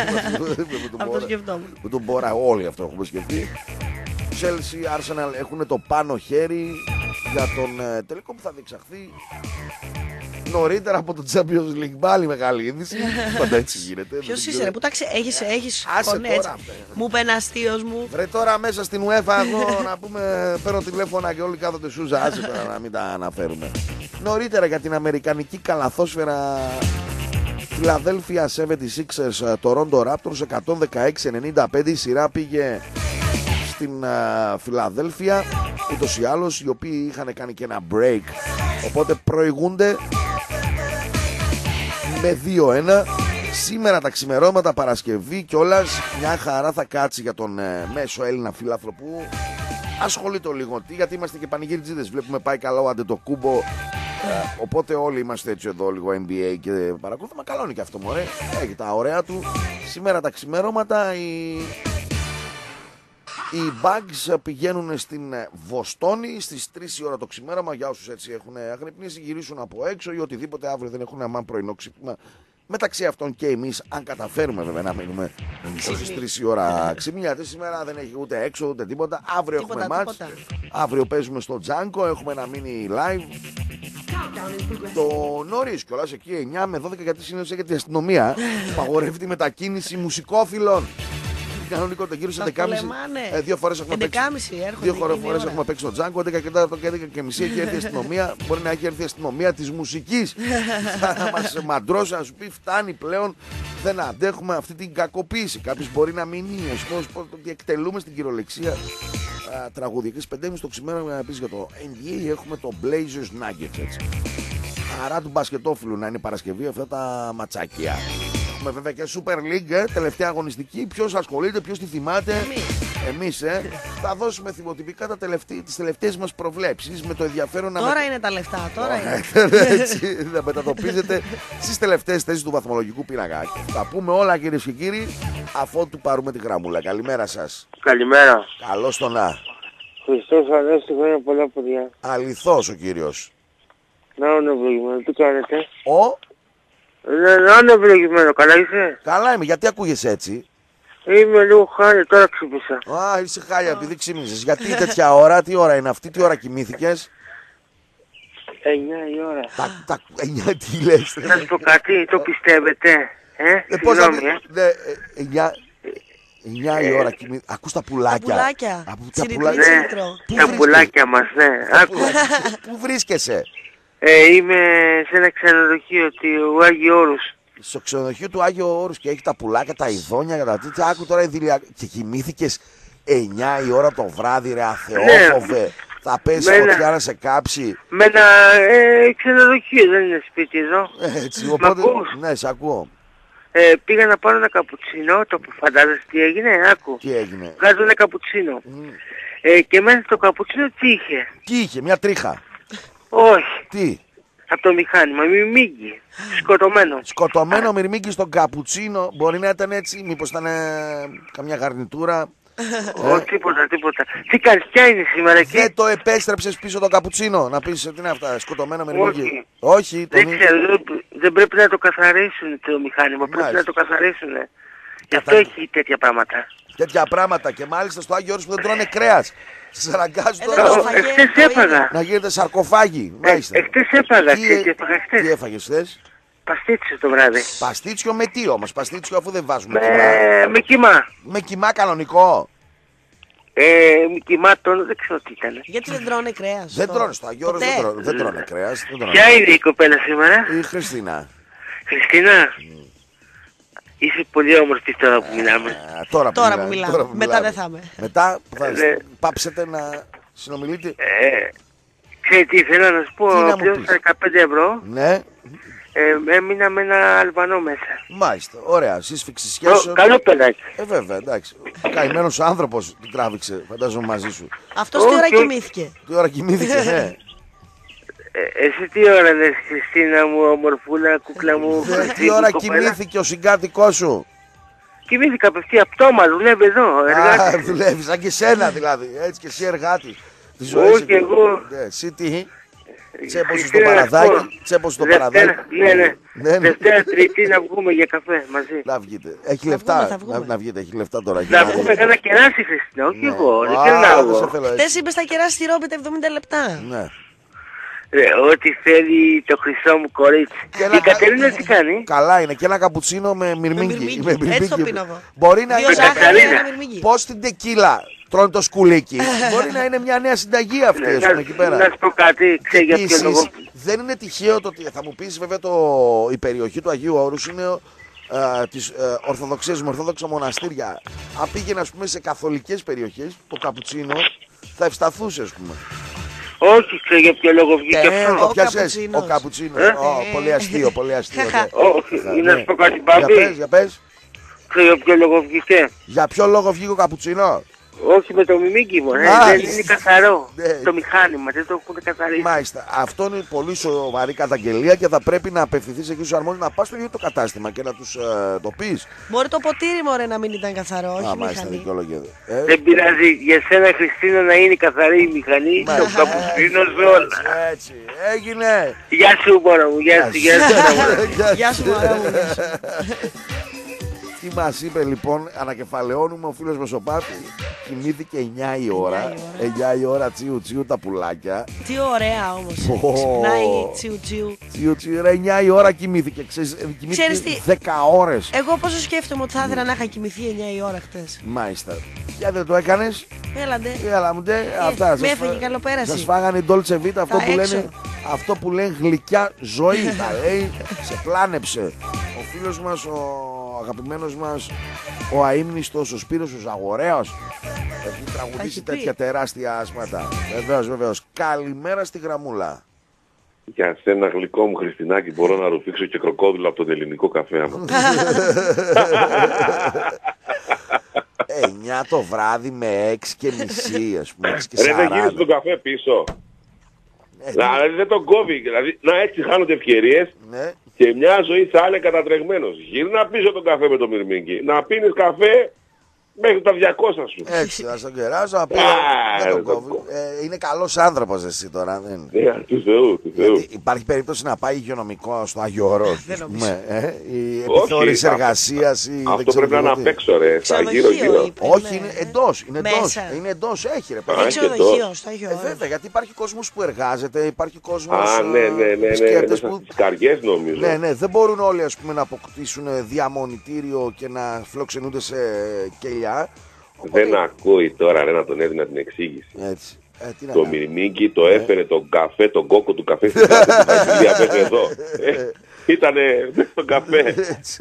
Αυτό σκεφτόμουν. Με τον Μπορά, όλοι αυτό έχουμε σκεφτεί. Chelsea, Arsenal έχουν το πάνω χέρι για τον τελικό που θα διεξαχθεί νωρίτερα από το Champions League. Πάλι μεγάλη είδηση. Πάντα έτσι γίνεται. Ποιος είσαι ρε, που τα έχεις φωνές. Μου είπε ένα αστείος μου. Βρε τώρα μέσα στην UEFA εγώ να πούμε, παίρνω τηλέφωνα και όλοι κάθονται σούζα. Άσε τώρα να μην τα αναφέρουμε. Νωρίτερα για την αμερικανική καλαθόσφαιρα, Philadelphia 76ers Toronto Raptors 116-95. Η σειρά πήγε στην Φιλαδέλφια. ούτως ή άλλως, οι οποίοι είχαν κάνει και ένα break, οπότε προηγούνται με 2-1. Σήμερα τα ξημερώματα, Παρασκευή κιόλας, μια χαρά θα κάτσει για τον μέσο Έλληνα φίλαθλο που ασχολείται λίγο, γιατί είμαστε και πανηγυριτζίδες, βλέπουμε πάει καλά ο Αντετοκούμπο, οπότε όλοι είμαστε έτσι εδώ λίγο NBA και παρακολουθούμε. Καλό είναι και αυτό, μωρέ, έχει τα ωραία του. Σήμερα τα ξημερώματα οι Bugs πηγαίνουν στην Βοστόνη στις 3 η ώρα το ξημέρωμα, για όσους έτσι έχουν αγρυπνήσει, γυρίσουν από έξω ή οτιδήποτε, αύριο δεν έχουν αμάν πρωινό ξύπνημα. Μεταξύ αυτών και εμείς, αν καταφέρουμε βέβαια να μείνουμε στις 3 η ώρα ξύπνια. Σήμερα δεν έχει ούτε έξω ούτε τίποτα. Αύριο έχουμε μάτς. Αύριο παίζουμε στο Τζάνκο, έχουμε ένα mini live. Το νωρίς κιόλας εκεί 9 με 12, γιατί συνήθως έχετε η αστυνομία. Παγορεύει τη μετακίνηση μουσικόφιλων. Κανονικότητα γύρω σε 11.30. 2 φορές έχουμε παίξει στο Τζάνκο, 11 και 4 και 11 και μισή έχει έρθει η αστυνομία. Μπορεί να έχει έρθει η αστυνομία της μουσικής. Θα μας μαντρώσει, να σου πει φτάνει πλέον. Δεν αντέχουμε αυτή την κακοποίηση. Κάποιος μπορεί να μείνει, ότι εκτελούμε στην κυριολεξία τραγούδια. Και στις 5.30 το ξημέρωμα επίσης για το NBA έχουμε το Blazers Nuggets. Έτσι. Χαρά του μπασκετόφιλου να είναι Παρασκευή αυτά τα ματσάκια. Έχουμε βέβαια και Super League, τελευταία αγωνιστική. Ποιος ασχολείται, ποιος τη θυμάται? Εμείς, θα δώσουμε θυμοτυπικά τις τελευταίες μας προβλέψεις με το ενδιαφέρον να... Τώρα είναι τα λεφτά, τώρα είναι. Έτσι, να μετατοπίζετε στις τελευταίες θέσεις του βαθμολογικού πίνακα. Θα πούμε όλα, κυρίες και κύριοι, αφότου πάρουμε τη γραμμούλα. Καλημέρα σας. Καλημέρα. Καλώς τον Α. Χριστός Ανέστη, χρόνια πολλά παιδιά. Αληθώς ο κύριος. Να είναι ευλογημένο, τι κάνετε? Να είναι ευλογημένο, καλά είσαι? Καλά είμαι, γιατί ακούγεσαι έτσι? Είμαι λίγο χάλια, τώρα ξύπνησα. Α, είσαι χάλια επειδή ξύπνησες. Γιατί τέτοια ώρα, τι ώρα είναι αυτή, τι ώρα κοιμήθηκες? 9 η ώρα. Τα 9 τι λες? Να σου πω κάτι, το πιστεύετε? Συγγνώμη, 9 η ώρα κοιμήθηκες. Ακούς τα πουλάκια. Τα πουλάκια. Τα πουλάκια μας, ναι. Πού βρίσκεσαι? Είμαι σε ένα ξενοδοχείο του Άγιου Όρους. Στο ξενοδοχείο του Άγιου Όρους και έχει τα πουλάκια, τα ειδόνια και τα τέτοια. Άκου τώρα και κοιμήθηκες 9 η ώρα το βράδυ, ρε αθεόφοβε. Ναι. Θα πέσει φωτιά να σε κάψει. Με ένα ξενοδοχείο, δεν είναι σπίτι εδώ. Έτσι, οπότε. Ναι, σε ακούω. Πήγα να πάρω ένα καπουτσίνο, το που φαντάζεσαι τι έγινε, άκου. Τι έγινε? Βγάζω ένα καπουτσίνο. Και μέσα στο καπουτσίνο τι είχε? Τι είχε, μια τρίχα? Όχι. Τι? Από το μηχάνημα, μυρμήγκι. Σκοτωμένο. Σκοτωμένο μυρμήγκι στον καπουτσίνο. Μπορεί να ήταν έτσι, μήπως ήταν καμιά γαρνιτούρα? Όχι, τίποτα. Τι καρδιά είναι σήμερα εκεί? Δεν το επέστρεψες πίσω το καπουτσίνο? Να πεις τι είναι αυτά, σκοτωμένο μυρμήγκι? Όχι. Δεν ξέρω, δεν πρέπει να το καθαρίσουν το μηχάνημα. Πρέπει να το καθαρίσουν. Γι' αυτό έχει τέτοια πράγματα. Τέτοια πράγματα και μάλιστα στο Άγιο Όρος που δεν τρώνε κρέας. Σας αναγκάζουν τώρα εχθές έφαγα. να γίνετε σαρκοφάγοι. Εχθές έφαγα. Τι έφαγες χθες? Παστίτσιο το βράδυ. Παστίτσιο με τι όμως? Παστίτσιο αφού δεν βάζουμε με κιμά. Με κιμά κανονικό? Με κιμά τόνο, δεν ξέρω τι ήταν. Γιατί δεν τρώνε κρέας? Δεν τρώνε στο Άγιο Όρος, δεν τρώνε κρέας. Ποια είναι η κοπέλα σήμερα? Η Χριστίνα. Χριστίνα. Είσαι πολύ όμορφη τώρα που μιλάμε. Τώρα που μιλάμε. Μετά δεν θα είμαι. Μετά θα πάψετε να συνομιλείτε. Ξέρετε τι θέλω να σου πω? Πλήρωσα 15 ευρώ. Ναι. Έμεινα με ένα Αλβανό μέσα. Μάλιστα, ωραία. Σύσφυξη σχέσεων. Καλό παιδάκι. Βέβαια, εντάξει. Καημένος άνθρωπος την τράβηξε, φαντάζομαι μαζί σου. Αυτός τι ώρα κοιμήθηκε? Τι ώρα κοιμήθηκε, ναι. Εσύ τι ώρα λες, Χριστίνα μου, ομορφούλα, κούκλα μου? Τι ώρα κοιμήθηκε ο συγκάτοικός σου? Κοιμήθηκα απευθεία πτώμα, δουλεύει εδώ, εργάτης. Δουλεύει σαν και σένα δηλαδή, έτσι και εσύ εργάτης. Όχι εγώ. Εσύ τι? Τσέπωσε στο παραδάκι. Ναι. Δευτέρα Τρίτη να βγούμε για καφέ μαζί. Να βγείτε. Έχει λεφτά. Να βγείτε, έχει λεφτά τώρα. Να βγούμε κάνα κεράσι, Χριστίνα, όχι εγώ. Δεν θέλω να βγω. Χτες είπες τα κεράσι στη Ρόμπιτα 70 λεπτά. Ναι. Ό,τι θέλει το χρυσό μου κορίτσι. Η Κατερίνα τι κάνει? Καλά είναι, και ένα καπουτσίνο με μυρμήγκι. Έτσι το πίνω εγώ. Μπορεί να είναι. Πώς την τεκίλα τρώνε το σκουλίκι? Μπορεί να είναι μια νέα συνταγή αυτή εκεί πέρα. Να σου πω κάτι, ξέρει για ποιο λόγο. Δεν είναι τυχαίο το ότι θα μου πεις βέβαια η περιοχή του Αγίου Όρους είναι τις ορθοδοξίες με ορθόδοξα μοναστήρια. Αν πήγαινε ας πούμε σε καθολικές περιοχές, το καπουτσίνο Θα ευσταθούσε, ας πούμε. Όχι, ξέρω για ποιο λόγο βγήκε αυτό. Το πιάσες. Ο καπουτσίνος. Πολύ αστείο, πολύ αστείο. Όχι, να σου πω κάτι, Μπάμπη. Για πες. Ξέρω για ποιο λόγο βγήκε. Για ποιο λόγο βγήκε ο καπουτσίνο? Όχι με το μιμίκι μου, δεν είναι καθαρό. Το μηχάνημα, δεν το έχουν καθαρίσει. Μάλιστα. Αυτό είναι πολύ σοβαρή καταγγελία και θα πρέπει να απευθυνθείς εκεί στους αρμόδιους, να πας στο ίδιο το κατάστημα και να τους το πεις. Μπορεί το ποτήρι μωρέ να μην ήταν καθαρό, όχι η μάλιστα, μηχανή. δικαιολογία εδώ. Δεν πειράζει, για σένα Χριστίνα να είναι καθαρή η μηχανή, το καπουτσίνο όλα. Έτσι, έγινε. Γεια σου μωρό μου, γεια σου. Γεια σου μωρό μου. Τι μας είπε λοιπόν, ανακεφαλαιώνουμε ο φίλος Μεσοπάτη. Κοιμήθηκε 9 η ώρα. 9 η ώρα τσιου τα πουλάκια. Τι ωραία όμως. Ξυπνάει τσιου. Τσιου, 9 η ώρα κοιμήθηκε. Κοιμήθηκε 10 ώρες. Εγώ πόσο σκέφτομαι ότι θα ήθελα να είχα κοιμηθεί 9 η ώρα χτες. Μάλιστα. Για δεν το έκανες? Έλα μου ντε. Αυτά. Με έφεγε καλοπέραση. Σας φάγανε η Dolce Vita, αυτό που λένε γλυκιά ζωή. Τα λέει, σε πλάνεψε. Ο φίλος μας, ο αγαπημένος μας, ο αείμνηστος, ο Σπύρος, ο Ζαγορέος, έχει τραγουδήσει τέτοια τεράστια άσματα. Βεβαίως. Καλημέρα στη γραμμούλα. Για σένα γλυκό μου Χριστινάκη, μπορώ να ρουφήξω και κροκόδιλο από τον ελληνικό καφέ άμα. 9 το βράδυ με 6:30, ας πούμε. Ρε, δεν γύρισε τον καφέ πίσω. Δηλαδή δεν τον κόβει. Δηλαδή, να έτσι χάνονται ευκαιρίες. Ναι. Και μια ζωή θα είναι κατατρεγμένος. Γύρνα πίσω τον καφέ με το μυρμήγκι. Να πίνεις καφέ μέχρι τα 200 σου. Έτσι, θα στον κεράσω να πει. Δεν τον κόβει. Είναι καλός άνθρωπος εσύ τώρα, δεν είναι? Του Θεού, του Θεού. Υπάρχει περίπτωση να πάει υγειονομικό στο Άγιο Όρος? Δεν νομίζω. Η επιθεώρηση εργασίας. Αυτό πρέπει να είναι απ' έξω, ρε. Στα γύρω-γύρω. Όχι, είναι εντός. Είναι εντός, έχει ρε παιδί. Ξενοδοχείο στο Άγιο Όρος. Βέβαια, γιατί υπάρχει κόσμος που εργάζεται, υπάρχει κόσμος. Ναι. Στις καριές νομίζω. Ναι, δεν μπορούν όλοι ας πούμε να αποκτήσουν διαμονητήριο και να φιλοξενούνται σε κελιά. Δεν ακούει τώρα ρε να τον έδινα την εξήγηση. Έτσι. Το μυρμήγκι το έφερε τον καφέ, τον κόκο του καφέ στην κάτω του Βασιλεία μέχρι εδώ. Ήτανε στον καφέ.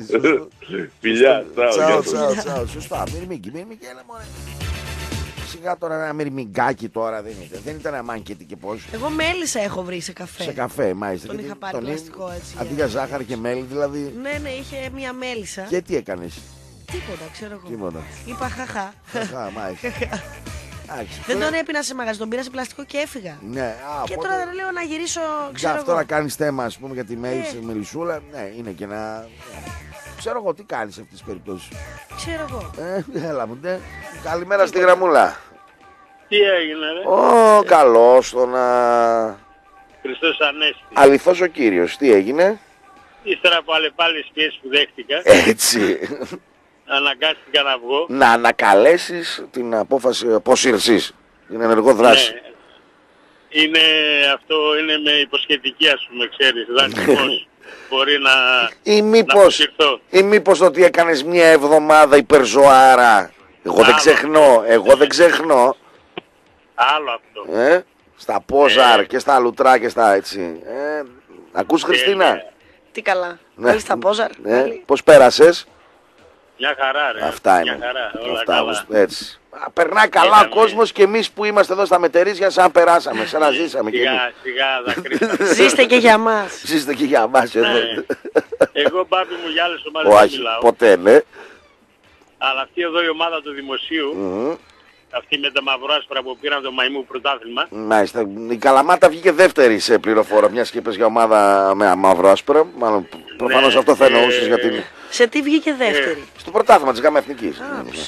Φιλιά, τσάου. Σωστά, μυρμήγκι, έλα μωρέ. Σιγά τώρα ένα μυρμηγκάκι τώρα δεν ήταν αμάνκετη και πώς. Εγώ μέλισσα έχω βρει σε καφέ. Σε καφέ, μάλιστα. Τον είχα πάρει πλαστικό έτσι. Αντί για ζάχαρη και μέλι δηλαδή. Ναι, είχε μια μέλισσα. Και τι έκανες? Τίποτα, ξέρω εγώ. Τίποτα. Είπα χαχά. Χαχά, μάλιστα. Δεν τον έπινα σε μαγαζί, τον πήρα σε πλαστικό και έφυγα. Ναι, και τώρα δεν λέω να γυρίσω. Ξέρω αυτό να κάνεις θέμα, ας πούμε, για τη μελισσούλα. Ναι, είναι και να. Ξέρω εγώ τι κάνεις σε αυτές τις περιπτώσεις. Ξέρω εγώ. Έλα μου, ντε. Καλημέρα στη γραμμούλα. Τι έγινε, ρε? Καλώς το να. Χριστός Ανέστη. Αληθώς ο Κύριος, τι έγινε? Ύστερα από αλλεπάλληλες πιέσεις που δέχτηκα. Έτσι. Αναγκάστηκα να βγω. Να ανακαλέσεις την απόφαση απόσυρσης, την ενεργό δράση. Ναι. Είναι με υποσχετική, ας πούμε, ξέρεις, δανεισμός. Μπορεί να αποσυρθώ. Ή μήπως ότι έκανες μια εβδομάδα υπερζωάρα. Εγώ δεν ξεχνώ. Άλλο αυτό. Στα Πόζαρ και στα Λουτρά και στα έτσι. Ακούς Χριστίνα? Τι καλά. Πάλι στα Πόζαρ. Πώς πέρασες? Μια χαρά ρε. Αυτά είναι. Όλα καλά. Έτσι. Περνάει καλά ο κόσμος και εμείς που είμαστε εδώ στα μετερίσια σαν περάσαμε, σαν να ζήσαμε. Σιγά δακρύσαμε. Ζήστε και για μας. Ζήστε και για μας εδώ. Εγώ Μπάμπη μου για άλλες ομάδες δεν μιλάω. Ποτέ ναι. Αλλά αυτή εδώ η ομάδα του Δημοσίου, αυτή με τα μαυράσπρα που πήραν το Μαϊμού πρωτάθλημα. Μάλιστα. Η Καλαμάτα βγήκε δεύτερη σε πληροφόρα, μιας και είπες για ομάδα με μαυράσπρα. Μάλλον προφανώς αυτό θα εννοούσες για την. Σε τι βγήκε δεύτερη? Στο πρωτάθλημα της ΓΑΜΑ Εθνικής.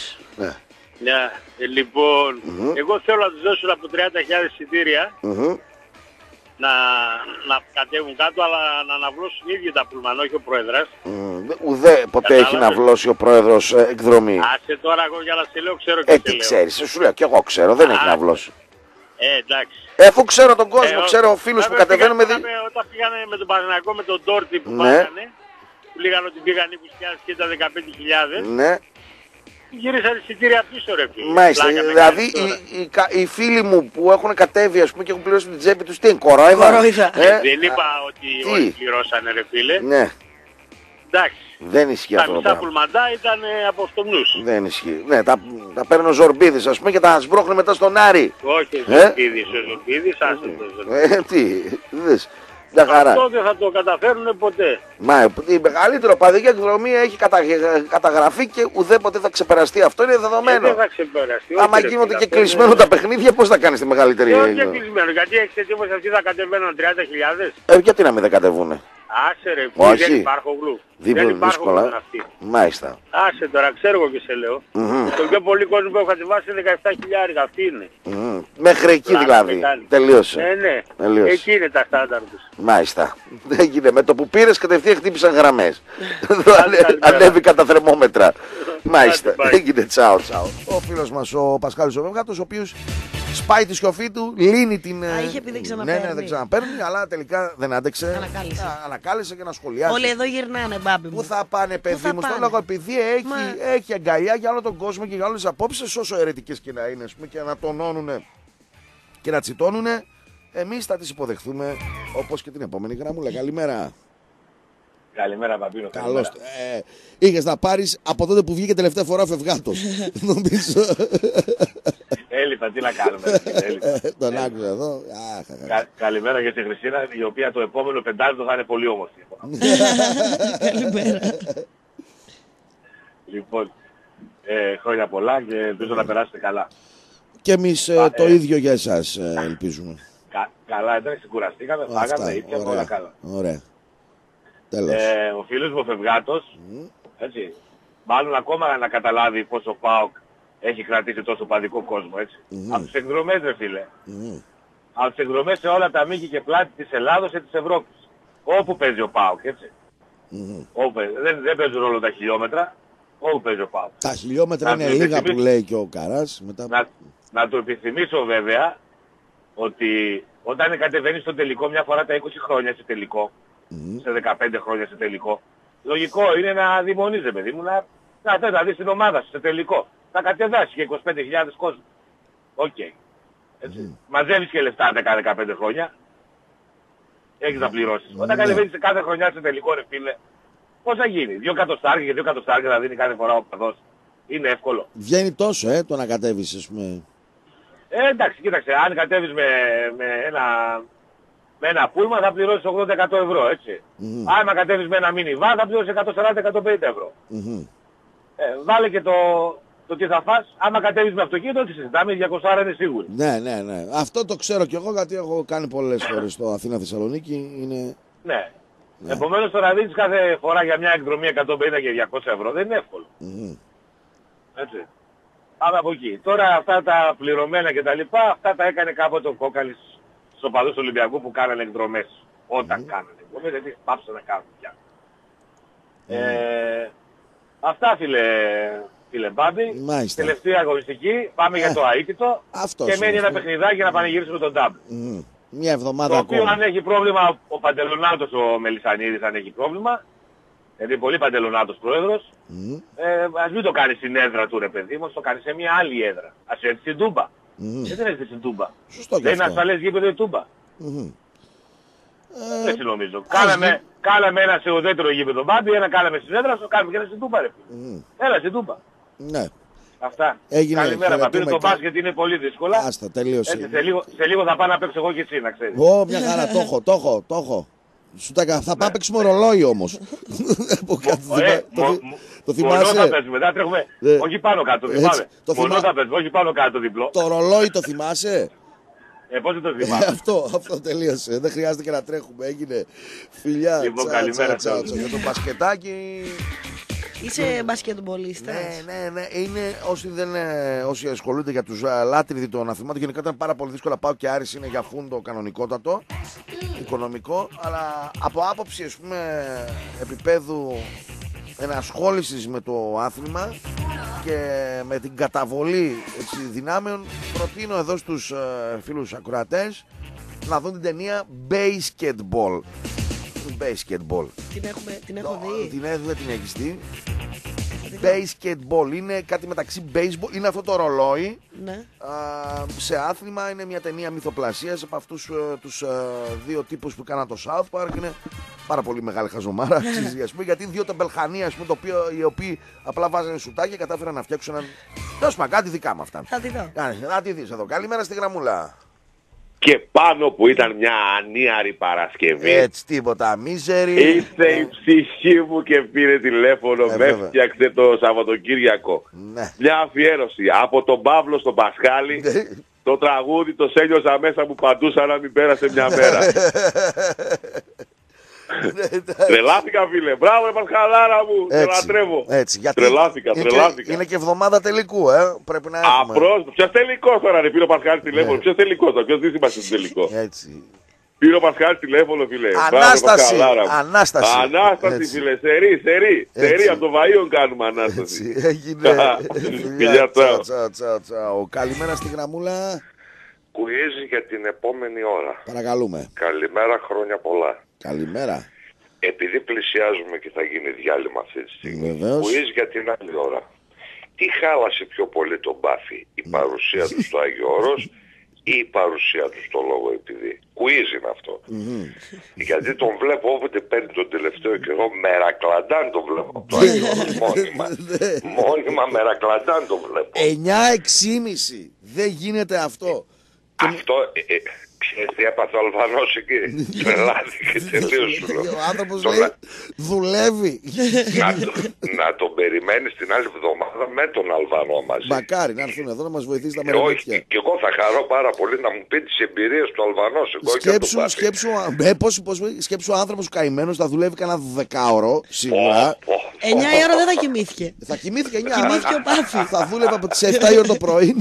Λοιπόν, εγώ θέλω να τους δώσω από 30.000 εισιτήρια να κατέβουν κάτω, αλλά να αναβλώσουν οι ίδιοι τα πούλμαν, όχι ο πρόεδρας. Ουδέ ποτέ έχει να βλώσει ο πρόεδρος εκδρομή. Άσε τώρα εγώ για να σε λέω, ξέρω και τι ξέρεις, σου λέω και εγώ ξέρω, δεν έχει να βλώσει. Εντάξει. Αφού ξέρω τον κόσμο, ξέρω φίλους που κατεβαίνουμε. Όταν πήγανε με τον Παναθηναϊκό με τον Τόρτι που πάγανε, που λέγανε ότι πήγαν 20.000 και ήταν 15.000. Ναι. Γύρισαν εισιτήρια πίσω ρε φίλε. Μάλιστα, δηλαδή οι φίλοι μου που έχουν κατέβει ας πούμε και έχουν πληρώσει την τσέπη τους, τι είναι, κορόιδα? Δεν είπα ότι όλοι πληρώσανε ρε φίλε. Ναι. Εντάξει. Δεν ισχύει Τα αυτό το μισά πράγμα. πουλμαντά ήταν από στομνούς. Δεν ισχύει. Ναι, τα παίρνει ο Ζορμπίδης, ας πούμε, και τα σμπρώχνει μετά στον Άρη. Όχι, ο Ζορμπίδης, άσε το Ζορμπίδης. Τι, δες. Μια χαρά. Αυτό δεν θα το καταφέρουν ποτέ. Μα η μεγαλύτερη οπαδική εκδρομή έχει καταγραφεί και ουδέποτε θα ξεπεραστεί. Αυτό είναι δεδομένο. Δεν θα ξεπεραστεί. Άμα γίνονται και κλεισμένο τα παιχνίδια, πώς θα κάνεις τη μεγαλύτερη. Όχι και κλεισμένο, γιατί έχεις εντύπωση αυτοί θα κατεβαίνουν 30.000. Γιατί να μην δεν κατεβούνε. Άσε ρε, Όχι. δεν υπάρχουν γλου. Δύσκολα. Δεν υπάρχουν αυτοί. Μάλιστα. Άσε τώρα, ξέρω εγώ και σε λέω. Το πιο πολύ κόσμο που έχω κατεβάσει είναι 17.000, αυτοί είναι. Μέχρι εκεί δηλαδή. Τελείωσε. Ναι. Τελείωσε. Εκεί είναι τα στάνταρ τους. Μάλιστα. Έγινε. Με το που πήρες κατευθείαν χτύπησαν γραμμές. Ανέβηκαν τα θερμόμετρα. Μάλιστα. Έγινε. Τσάου. Ο φίλος μας ο Πασχάλης ο Βεύγατος, ο οποίος σπάει τη σκοφή του, λύνει την. Είχε πει δεν ξαναπαίρνει. Ναι, δεν ξαναπαίρνει, αλλά τελικά δεν άντεξε. Ανακάλεσε και να σχολιάσει. Όλοι εδώ γυρνάνε, μπάμπι μου. Πού θα πάνε, παιδί μου, στο λόγο, επειδή έχει αγκαλιά για όλο τον κόσμο και για όλες τις απόψεις, όσο αιρετικές και να είναι, ας πούμε, και να τονώνουν και να τσιτώνουν, εμείς θα τις υποδεχθούμε όπως και την επόμενη γραμμούλα. Καλημέρα. Καλημέρα, Παπίνο. Καλώς. Είχες να πάρεις από τότε που βγήκε τελευταία φορά Φευγάτος. Νομίζω. Έλειπα, τι να κάνουμε. Τον άκουσα εδώ. Καλημέρα και στη Χριστίνα, η οποία το επόμενο πεντάλεπτο θα είναι πολύ όμορφη. Καλημέρα. Λοιπόν, χρόνια πολλά και ελπίζω να περάσετε καλά. Και εμείς το ίδιο για εσάς ελπίζουμε. Καλά, εντάξει, κουραστήκαμε, φάγαμε, ήπιαμε, όλα καλά. Ωραία. Τέλος. Ο φίλος μου ο Φευγάτος, έτσι, μάλλον ακόμα να καταλάβει πως ο ΠΑΟΚ έχει κρατήσει τόσο παδικό κόσμο, έτσι. Από τις εκδρομές, ρε φίλε. Από τις εκδρομές σε όλα τα μήκη και πλάτη της Ελλάδος και της Ευρώπης. Όπου παίζει ο ΠΑΟΚ, έτσι. Δεν παίζουν ρόλο τα χιλιόμετρα, όπου παίζει ο ΠΑΟΚ. Τα χιλιόμετρα είναι λίγα που λέει και ο Καράς. Να του επιθυμίσω βέβαια ότι όταν κατεβαίνει στο τελικό μια φορά τα 20 χρόνια σε τελικό, σε 15 χρόνια σε τελικό, λογικό είναι να δημονίζει, παιδί μου, να δεις την ομάδα σου σε τελικό. Θα κατεβάσει και 25.000 κόσμο. Οκ. Μαζεύεις και λεφτά 10-15 χρόνια. Έχεις να πληρώσεις. Όταν κατεβαίνεις κάθε χρονιά σε τελικό, ρε φίλε, πώς θα γίνει. 2 εκατοστάρια και 2 εκατοστάρια θα δίνει κάθε φορά ο παδός. Είναι εύκολο. Βγαίνει τόσο, το να κατέβεις, ας πούμε. Εντάξει, κοίταξε, αν κατέβεις με ένα πούλμα θα πληρώσεις 80-100 ευρώ, έτσι. Άμα κατέβεις με ένα μίνιβαν θα πληρώσεις 140-150 ευρώ. Βάλε και το τι θα φας. Άμα κατέβεις με αυτοκίνητο, τι συζητάμε, 200 είναι σίγουροι. Ναι. Αυτό το ξέρω κι εγώ, γιατί έχω κάνει πολλές φορές στο Αθήνα-Θεσσαλονίκη. Είναι... Ναι. Επομένως τώρα δεις κάθε φορά για μια εκδρομή 150 και 200 ευρώ δεν είναι εύκολο. Έτσι. Πάμε από εκεί. Τώρα αυτά τα πληρωμένα και τα λοιπά, αυτά τα έκανε κάποτε ο Κόκαλης στους οπαδούς του Ολυμπιακού που κάνανε εκδρομές. Όταν κάνανε εκδρομές, γιατί πάψαν να κάνουν πια. Αυτά φίλε Μπάμπη. Μάλιστα. Τελευταία αγωνιστική, πάμε για το αίτητο και μένει ένα παιχνιδάκι για να πανηγυρίσουμε τον Ντάμπ. Μια εβδομάδα το ακόμα. οποίο αν έχει πρόβλημα ο Παντελονάτος ο Μελισσανίδης, αν έχει πρόβλημα, γιατί είναι πολύ Παντελονάτος πρόεδρος, ας μην το κάνει στην έδρα του ρε παιδί μου, το κάνει σε μια άλλη έδρα. Ας έρθει στην Τούμπα. Δεν έρθει στην Τούμπα. Δεν είναι ασφαλές γήπεδο η Τούμπα. Έτσι νομίζω. Κάναμε ένα σε ουδέτερο γήπεδο Μπάμπη, ένα κάναμε στην έδρα, το κάνουμε και ένα στην Τούμπα ρε φίλε. Έλα στην Τούμπα. Ναι. Αυτά. Έγινε. Καλημέρα Παπίνο, το μπάσκετ είναι πολύ δύσκολα. Άστα, τελείωσε. Έτσι, σε λίγο θα πάω να παίξω εγώ και εσύ να ξέρεις. Μια χαρά, το έχω. Θα πάμε παίξουμε ρολόι όμως. Το θυμάσαι. Μονό θα παίζουμε, δεν τρέχουμε. Όχι πάνω κάτω, θυμάμαι. Μονό θα παίζουμε, όχι πάνω κάτω διπλό. Το ρολόι το θυμάσαι. Πώς δεν το θυμάμαι. Αυτό τελείωσε. Δεν χρειάζεται και να τρέχουμε. Έγινε. Φιλιά. Λοιπόν, καλημέρα. Για το μπασκετάκι. Είσαι μπασκετμπολίστας. Ναι. Είναι όσοι ασχολούνται για τους λάτριδοι των αθλημάτων. Γενικά ήταν πάρα πολύ δύσκολο. Πάω και Άρης είναι για φούντο κανονικότατο, οικονομικό. Αλλά από άποψη, ας πούμε, επίπεδου ενασχόλησης με το άθλημα και με την καταβολή δυνάμεων, προτείνω εδώ στους φίλους ακροατές να δουν την ταινία Basketball. Basketball. Την έχω δει. Δεν την έχεις δει. Basketball είναι κάτι μεταξύ baseball. Είναι αυτό το ρολόι. Ναι. Σε άθλημα είναι μια ταινία μυθοπλασίας από αυτούς τους δύο τύπους που κάναν το South Park. Είναι πάρα πολύ μεγάλη χαζομάρα. Ας πούμε, γιατί δύο τεμπελχανία, ας πούμε, οι οποίοι απλά βάζανε σουτάκια και κατάφεραν να φτιάξουν έναν. Δώσ' μα κάτι δικά μου αυτά. Θα τη δω. Να τη δεις εδώ. Καλημέρα στη γραμμούλα. Και πάνω που ήταν μια ανίαρη Παρασκευή. Έτσι, τίποτα. Μίζερη. Ήρθε η ψυχή μου και πήρε τηλέφωνο. Με έφτιαξε το Σαββατοκύριακο. Ναι. Μια αφιέρωση από τον Παύλο στον Πασχάλη. Το τραγούδι το ένιωσα μέσα μου παντού σαν να μην πέρασε μια μέρα. Τρελάθηκα, φίλε. Μπράβο, ρε Πασχαλάρα μου. Σε λατρεύω. Τρελάθηκα. Είναι και εβδομάδα τελικού, πρέπει να έχουμε. Απρόσδεκτο. Ποιος τελικός τώρα, ρε, πήρε ο Πασχάλης τηλέφωνο. Ποιος τελικός τώρα, ποιος δεν είμαστε στο τελικό. Έτσι. Πήρε ο Πασχάλης τηλέφωνο, φίλε. Ανάσταση, φίλε. Σερί, από το Βαΐον κάνουμε Ανάσταση. Έγινε. Τσαου. Καλημέρα στη γραμμούλα. Κουίζι για την επόμενη ώρα. Παρακαλούμε. Καλημέρα, χρόνια πολλά. Καλημέρα. Επειδή πλησιάζουμε και θα γίνει διάλειμμα αυτή τη στιγμή. Κουίζι για την άλλη ώρα. Τι χάλασε πιο πολύ τον Μπάφη, η παρουσία του στο Άγιο Όρος ή η παρουσία του στο Λόγο επειδή. Κουίζι είναι αυτό. Γιατί τον βλέπω όποτε παίρνει τον τελευταίο καιρό, μερακλαντάν τον βλέπω από το Άγιο Όρος μόνιμα. Μόνιμα μερακλαντάν τον βλέπω. 9:06. Δεν γίνεται αυτό. Αυτό, ξέρεις τι έπαθε ο Αλβανός εκεί, τρελάθηκε τελείως σου λέω. Ο άνθρωπος λέει, δουλεύει. Να τον περιμένεις την άλλη εβδομάδα με τον Αλβανό μαζί. Μακάρι να έρθουν εδώ να μας βοηθήσει τα μερομέτια. Και εγώ θα χαρώ πάρα πολύ να μου πει τις εμπειρίες του Αλβανός. Σκέψου ο άνθρωπος ο καημένος θα δουλεύει κανένα 10ωρο σίγουρα. 9 η ώρα δεν θα κοιμήθηκε. Θα κοιμήθηκε 9 Κοιμήθηκε ο Πάφης. Θα δούλευε από τις 7 η ώρα το πρωί.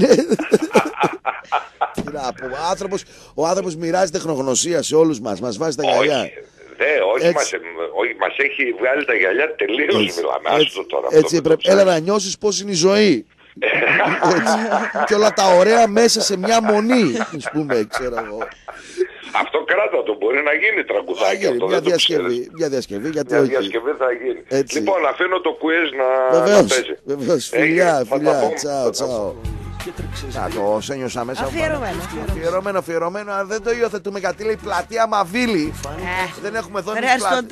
Ο άνθρωπος μοιράζει τεχνογνωσία σε όλους μας. Μας βάζει τα γυαλιά. Όχι, μας έχει βγάλει τα γυαλιά τελείως, μιλάμε. Άστο τώρα. Έτσι, έλα να νιώσεις πώς είναι η ζωή. Και όλα τα ωραία μέσα σε μια μονή, ας πούμε, ξέρω εγώ. Αυτό κράτα το, μπορεί να γίνει τραγουδάκι αυτό. Μια διασκευή, γιατί όχι. Μια διασκευή θα γίνει. Έτσι. Λοιπόν, αφήνω το quiz να παίζει. Βεβαίως, φιλιά, τσάου. Το ένιωσα μέσα. Αφιερωμένο. Αν δεν το υιοθετούμε γιατί λέει πλατεία Μαβίλη. Δεν έχουμε δώσει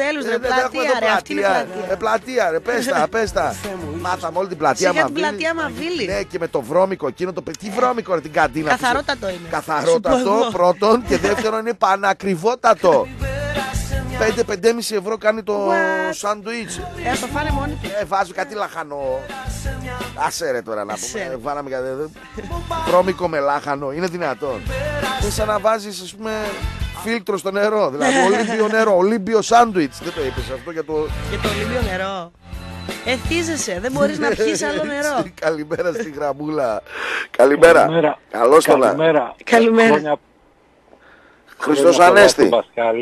πλατεία. Ρε, πες τα. Μάθαμε όλη την πλατεία Μαβίλη. Ναι, και με το βρώμικο εκείνο. Τι βρώμικο, ρε, την καντίνα. Καθαρότατο είναι. Καθαρότατο πρώτον και δεύτερον είναι πανακριβότατο. 5-5,5 ευρώ κάνει το σάντουιτς. Το φάνε μόνοι του. Βάζω κάτι λαχανό. Άσε ρε τώρα να πούμε. Βάλαμε κάτι βρώμικο με λάχανο. Είναι δυνατόν. Είναι σαν να βάζεις, ας πούμε, φίλτρο στο νερό. Δηλαδή Ολύμπιο νερό, Ολύμπιο σάντουιτς. Δεν το είπες αυτό για το Ολύμπιο νερό. Εθίζεσαι, δεν μπορείς να πιείς άλλο νερό. Καλημέρα στη γραμμούλα. Καλημέρα. Καλώς τον. Καλημέρα. Χριστός Ανέστη.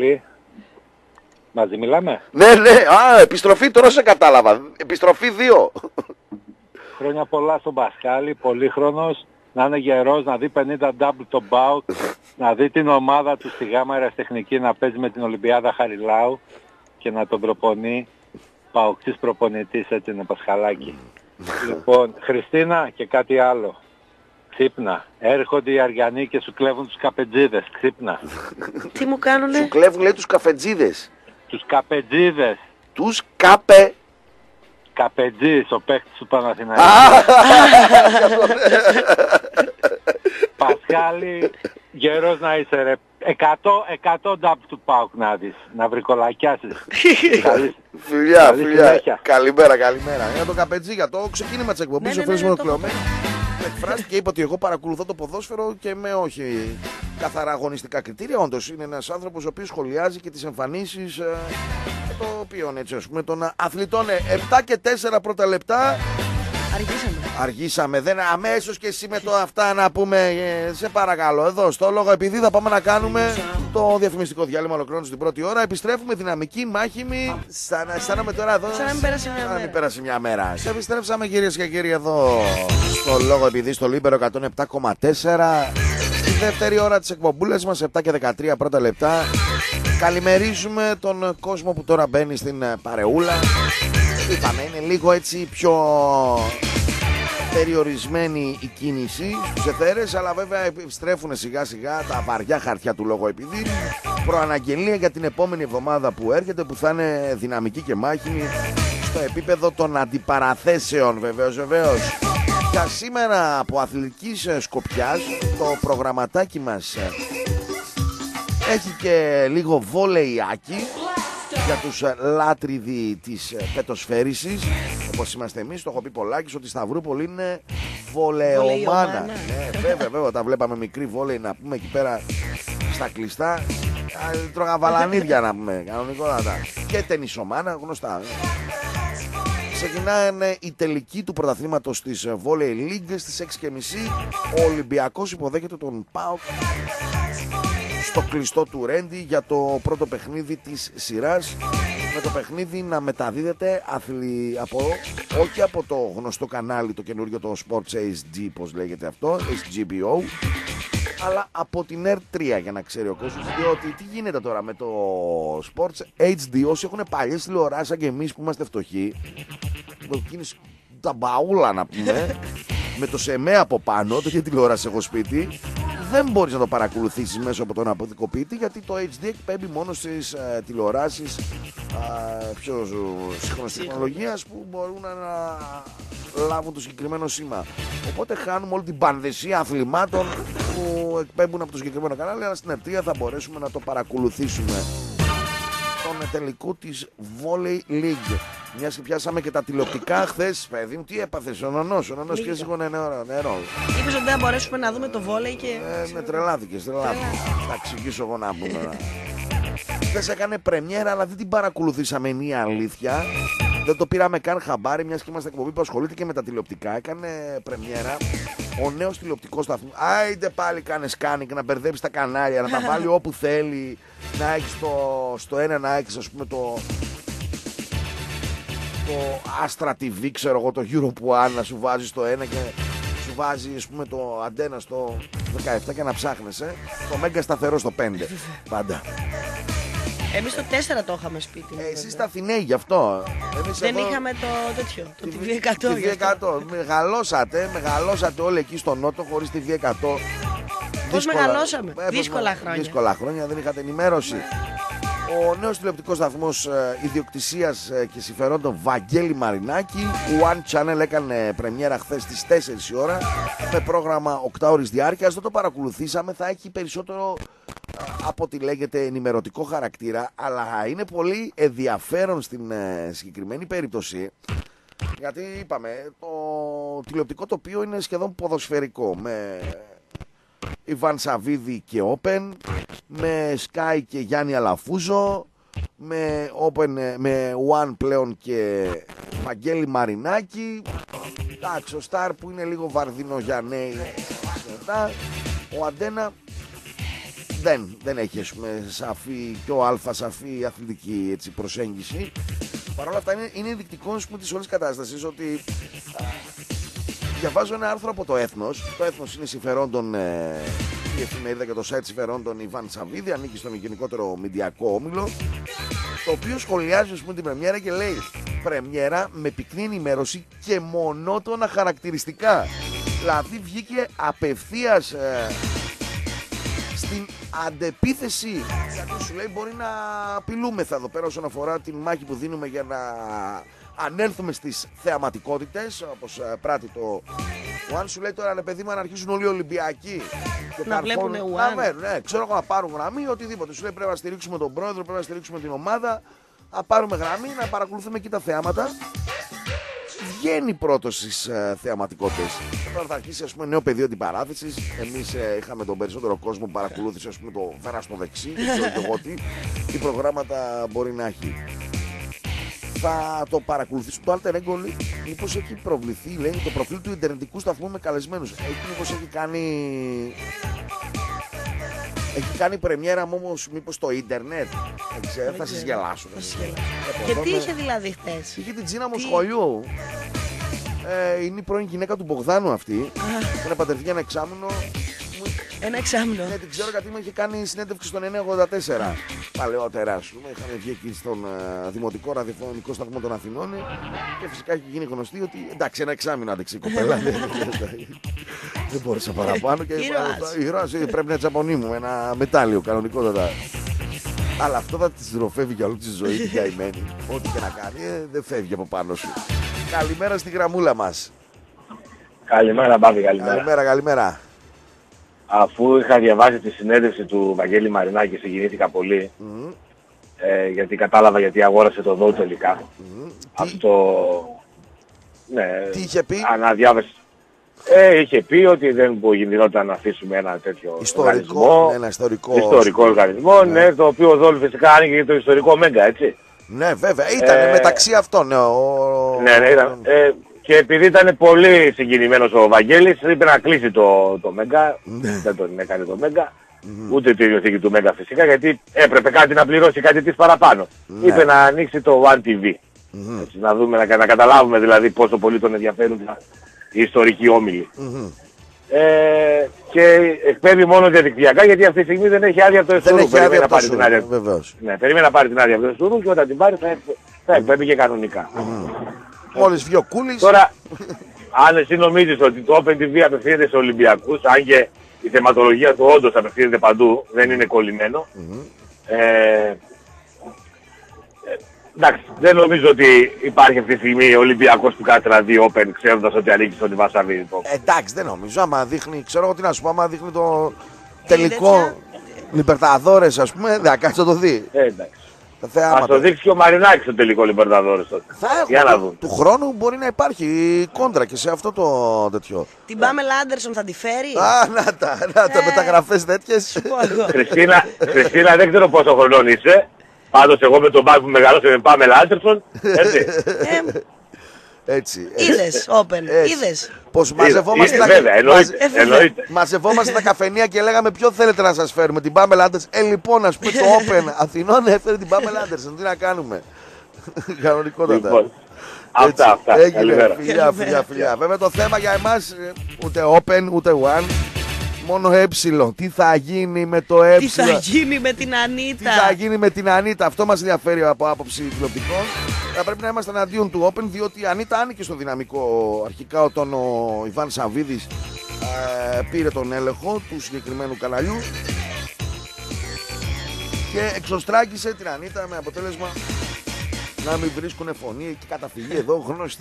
Μαζί μιλάμε. Ναι. Επιστροφή τώρα σε κατάλαβα. Επιστροφή 2. Χρόνια πολλά στον Πασχάλη. Πολύχρονος. Να είναι γερός. Να δει 50 double τον ΠΑΟΚ. Να δει την ομάδα του στη Γάμα Αεραστεχνική να παίζει με την Ολυμπιάδα Χαριλάου. Και να τον προπονεί. Παοκτής προπονητής. Έτσι είναι Πασχαλάκη. Λοιπόν, Χριστίνα και κάτι άλλο. Ξύπνα. Έρχονται οι Αριανοί και σου κλέβουν τους καπετζίδες. Ξύπνα. Τι μου κάνουνε? Σου κλέβουν, λέει, τους καφετζίδες. Τους καπετζίδες. Τους Καπετζής, ο παίκτης του Παναθηναϊκού. Πασχάλη, γερός να είσαι ρε. 100 ντάπ του ΠΑΟΚ να δεις. Να βρικολακιάσεις. Φιλιά. Καλημέρα. Για το καπετζί, για το ξεκίνημα της εκπομπής, ο φίλος μου ολοκληρωμένος εκφράστηκε και είπε ότι εγώ παρακολουθώ το ποδόσφαιρο και με όχι καθαρά αγωνιστικά κριτήρια. Όντως είναι ένας άνθρωπος ο οποίος σχολιάζει και τις εμφανίσεις το οποίο έτσι, ας πούμε, των αθλητών. 7 και 4 πρώτα λεπτά. Αργήσαμε. Δεν αμέσως και εσύ με το αυτά να πούμε. Σε παρακαλώ, εδώ στο λόγο επειδή θα πάμε να κάνουμε το διαφημιστικό διάλειμμα. Ολοκληρώνω την πρώτη ώρα. Επιστρέφουμε δυναμική, μάχημη. Αισθάνομαι τώρα εδώ. Σαν να μην πέρασε μια μέρα. Σε επιστρέψαμε, κυρίες και κύριοι, εδώ στο λόγο επειδή στο Λίμπερο 107,4. Στη δεύτερη ώρα της εκπομπούλας μας, 7 και 13 πρώτα λεπτά. Καλημερίζουμε τον κόσμο που τώρα μπαίνει στην παρεούλα. Είπαμε, είναι λίγο έτσι πιο περιορισμένη η κίνηση στους εθέρες, αλλά βέβαια επιστρέφουν σιγά σιγά τα βαριά χαρτιά του λόγου, επειδή προαναγγελία για την επόμενη εβδομάδα που έρχεται, που θα είναι δυναμική και μάχημη στο επίπεδο των αντιπαραθέσεων. Βεβαίως. Για σήμερα από αθλητικής σκοπιάς το προγραμματάκι μας έχει και λίγο βόλεϊάκι για τους λάτριδοι της πετοσφαίρισης, όπως είμαστε εμείς. Το έχω πει πολλάκις ότι η Σταυρούπολη είναι βολεομάνα. Ναι, βέβαια, τα βλέπαμε μικρή βόλεϊ να πούμε εκεί πέρα στα κλειστά. Τρώγα βαλανίδια να πούμε, κανονικότατα. Και τενισομάνα, γνωστά. Ξεκινάνε οι τελικοί του πρωταθλήματος της Volley League στις 6:30. Ο Ολυμπιακός υποδέχεται τον ΠΑΟΚ στο κλειστό του Ρέντι για το πρώτο παιχνίδι της σειράς, με το παιχνίδι να μεταδίδεται όχι από το γνωστό κανάλι, το καινούριο, το Sports HD, πώς λέγεται αυτό, SGBO, αλλά από την R3, για να ξέρει ο κόσμος, διότι τι γίνεται τώρα με το Sports HD, όσοι έχουν παλιές τηλεοράσεις σαν και εμείς που είμαστε φτωχοί, τα μπαούλα να πούμε, με το ΣΕΜΕ από πάνω, το είχε τηλεόραση έχω σπίτι, δεν μπορείς να το παρακολουθήσεις μέσω από τον αποθηκοποιητή, γιατί το HD εκπέμπει μόνο στις τηλεοράσεις πιο σύγχρονης τεχνολογίας που μπορούν να λάβουν το συγκεκριμένο σήμα. Οπότε χάνουμε όλη την πανδεσία αθλημάτων που εκπέμπουν από το συγκεκριμένο κανάλι, αλλά στην αρτία θα μπορέσουμε να το παρακολουθήσουμε. Τον τελικό της Volley League. Μιας και πιάσαμε και τα τηλεοπτικά χθες, παιδί μου, τι έπαθες, ο νονός και σίγουρα νερό. Είπες ότι δεν μπορέσουμε να δούμε το βόλεϊ και... Ναι, τρελάθηκες. Θα εξηγήσω εγώ να πούμε. Χθες έκανε πρεμιέρα, αλλά δεν την παρακολουθήσαμε, είναι η αλήθεια. Δεν το πήραμε καν χαμπάρι, μιας και είμαστε εκπομπή που ασχολείται και με τα τηλεοπτικά. Έκανε πρεμιέρα ο νέος τηλεοπτικός σταθμός. Άιντε πάλι κάνε σκάνινγκ, να μπερδέψει τα κανάλια, να τα βάλει όπου θέλει. Να έχεις στο ένα, να έχεις ας πούμε το Astra TV, ξέρω εγώ, το Europe One, να σου βάζει στο ένα και σου βάζει ας πούμε το αντένα στο 17 και να ψάχνεσαι. Το Μέγκα σταθερό στο 5 πάντα. Εμείς το 4 το είχαμε σπίτι. Εσείς στα Αθηναίοι γι' αυτό. Δεν είχαμε το τέτοιο, το TV100. TV100. Μεγαλώσατε όλοι εκεί στο Νότο χωρίς TV100. Πώς μεγαλώσαμε, δύσκολα χρόνια, δεν είχατε ενημέρωση. Ο νέος τηλεοπτικός σταθμός ιδιοκτησίας και συμφερόντων Βαγγέλη Μαρινάκη, One Channel, έκανε πρεμιέρα χθες στις 4 η ώρα με πρόγραμμα 8 ώρες διάρκειας. Δεν το παρακολουθήσαμε, θα έχει περισσότερο από ό,τι λέγεται ενημερωτικό χαρακτήρα, αλλά είναι πολύ ενδιαφέρον στην συγκεκριμένη περίπτωση, γιατί είπαμε το τηλεοπτικό τοπίο είναι σχεδόν ποδοσφαιρικό, με Ιβάν Σαββίδη και Open, με Sky και Γιάννη Αλαφούζο, με Open, με One πλέον και Βαγγέλη Μαρινάκη. Εντάξει, ο Star που είναι λίγο βαρδινό για νέοι. Ο Αντένα δεν έχει ας πούμε σαφή, πιο αλφα σαφή αθλητική έτσι, προσέγγιση. Παρ' όλα αυτά είναι ενδεικτικό της όλης κατάστασης ότι διαβάζω ένα άρθρο από το Έθνος. Το Έθνος είναι συμφερόντων, η εφημερίδα και το site συμφερόντων Ιβάν Σαββίδη, ανήκει στον γενικότερο μηντιακό όμιλο, το οποίο σχολιάζει ας πούμε την πρεμιέρα και λέει πρεμιέρα με πυκνή ενημέρωση και μονότονα χαρακτηριστικά. Δηλαδή βγήκε απευθείας στην αντεπίθεση, γιατί σου λέει μπορεί να απειλούμεθα εδώ πέρα όσον αφορά την μάχη που δίνουμε για να ανέλθουμε στις θεαματικότητες, όπως πράττει το One. Σου λέει τώρα, ρε παιδί μου, αν αρχίσουν όλοι οι Ολυμπιακοί και να βλέπουνε One, ναι, ξέρω εγώ, να πάρουν γραμμή, οτιδήποτε. Σου λέει πρέπει να στηρίξουμε τον πρόεδρο, πρέπει να στηρίξουμε την ομάδα, να πάρουμε γραμμή, να παρακολουθούμε εκεί τα θέματα. Βγαίνει πρώτος στις θεαματικότητες. Τώρα θα αρχίσει ας πούμε νέο πεδίο αντιπαράθεσης. Εμείς είχαμε τον περισσότερο κόσμο που παρακολούθησε ας πούμε το Βέρα στο δεξί. Δεν ξέρω και εγώ τι προγράμματα μπορεί να έχει. Θα το παρακολουθήσουμε. Το Alter Ego μήπως έχει προβληθεί, λέει, το προφίλ του ιντερνετικού σταθμού με καλεσμένους. Εκεί μήπως έχει κάνει πρεμιέρα μου όμως μήπως στο ίντερνετ. Δεν ξέρω, θα σας γελάσουν. Και τι είχε δηλαδή χθες? Είχε την Τζίνα μου σχολείου. Είναι η πρώην γυναίκα του Μπογδάνου αυτή. Ήταν παντρευτεί για ένα εξάμηνο. Ένα εξάμηνο. Ναι, την ξέρω γιατί μου είχε κάνει συνέντευξη στον 984. Παλαιότερα, ας πούμε. Είχαμε βγει εκεί στον δημοτικό ραδιοφωνικό σταθμό των Αθηνών και φυσικά έχει γίνει γνωστή ότι εντάξει, ένα εξάμηνο άντεξε η κοπέλα. Δεν μπόρεσα παραπάνω και ήρωας πρέπει να τσαπονίμου ένα μετάλλιο κανονικότατα. Αλλά αυτό θα τη ροφεύει για όλη τη ζωή την καημένη. Ό,τι και να κάνει, δεν φεύγει από πάνω σου. Καλημέρα στη γραμμούλα μας. Καλημέρα, Μπάμπη, καλημέρα. Καλημέρα. Αφού είχα διαβάσει τη συνέντευξη του Βαγγέλη Μαρινάκη, συγκινήθηκα πολύ. Γιατί κατάλαβα γιατί αγόρασε το δώρο τελικά. Αυτό. Ναι, τι είχε πει? Αναδιάβασε. Είχε πει ότι δεν γινόταν να αφήσουμε ένα τέτοιο ιστορικό οργανισμό, ναι, το οποίο εδώ φυσικά άνοιγε για το ιστορικό Μέγκα, έτσι. Ναι, βέβαια, ήταν μεταξύ αυτών. Ναι, ήταν. Και επειδή ήταν πολύ συγκινημένος ο Βαγγέλης, είπε να κλείσει το Μέγκα. Δεν τον έκανε το Μέγκα. Ούτε τη βιβλιοθήκη του Μέγκα φυσικά, γιατί έπρεπε κάτι να πληρώσει κάτι της παραπάνω. Είπε να ανοίξει το One TV. Έτσι, να δούμε, να καταλάβουμε δηλαδή πόσο πολύ τον ενδιαφέρουν οι ιστορικοί όμιλοι. Και εκπέμπει μόνο διαδικτυακά, γιατί αυτή τη στιγμή δεν έχει άδεια από το Εστουρού. Περιμένει να πάρει την άδεια. Ναι, περιμένει να πάρει την άδεια από το Εστουρού και όταν την πάρει θα εκπέμπει και κανονικά. Μόλις βγει ο Κούλης. Τώρα, αν εσύ νομίζεις ότι το Open TV απευθύνεται σε Ολυμπιακούς, αν και η θεματολογία του όντως απευθύνεται παντού, δεν είναι κολλημένο. Εντάξει, δεν νομίζω ότι υπάρχει αυτή τη στιγμή ο Ολυμπιακός που κάτσε να δει Open ξέροντας ότι ανήκει στον Ιβασαβίδη. Εντάξει, δεν νομίζω. Άμα δείχνει, ξέρω εγώ τι να σου πω, άμα δείχνει το τελικό Λιμπερταδόρες, ας πούμε, δεν κάτσε να το δει. Εντάξει. Ας το δείξει και ο Μαρινάκης στο τελικό Λιμπερταδόρες τότε. Για να δούμε. Του χρόνου μπορεί να υπάρχει κόντρα και σε αυτό το τέτοιο. Την Πάμελα Άντερσον θα τη φέρει. Να τα μεταγραφές τέτοιες. Χριστίνα, δεν ξέρω πόσο χρονών είσαι. Πάντως εγώ με τον Μπάμπη που μεγαλώσε με Πάμελα Άντερσον. Έτσι. Είδες, Open, είδες. Πως μαζευόμαστε στα καφενεία και λέγαμε ποιο θέλετε να σας φέρουμε, την Πάμελα Άντερσον. Λοιπόν, ας πούμε το Open Αθηνών έφερε την Πάμελα Άντερσον. Τι να κάνουμε. Κανονικότατα. Αυτά. Έγινε, φιλιά. Βέβαια το θέμα για εμάς ούτε Open ούτε One. Μόνο τι θα γίνει με το τι θα γίνει με την Ανίτα. Τι θα γίνει με την Ανίτα. Αυτό μας ενδιαφέρει από άποψη τηλεοπτικών. Θα πρέπει να είμαστε εναντίον του Open, διότι η Ανίτα άνοιγε στο δυναμικό αρχικά όταν ο Ιβάν Σαββίδης πήρε τον έλεγχο του συγκεκριμένου καναλιού και εξωστράγγισε την Ανίτα με αποτέλεσμα να μην βρίσκουν φωνή και καταφυγή εδώ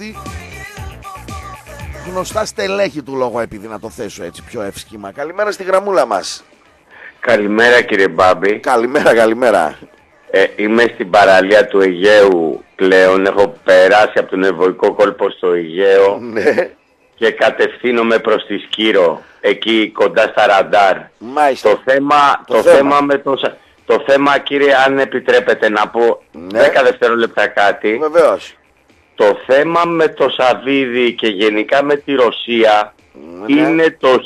γνωστά στελέχη του λόγου, επειδή να το θέσω έτσι πιο εύσχημα. Καλημέρα στη γραμμούλα μας. Καλημέρα κύριε Μπάμπη. Καλημέρα. Είμαι στην παραλία του Αιγαίου πλέον. Έχω περάσει από τον Ευωικό κόλπο στο Αιγαίο και κατευθύνομαι προς τη Σκύρο, εκεί κοντά στα ραντάρ. Μάλιστα. Το θέμα κύριε, αν επιτρέπετε να πω 10 δευτερόλεπτα κάτι. Βεβαίως. Το θέμα με το Σαββίδη και γενικά με τη Ρωσία είναι το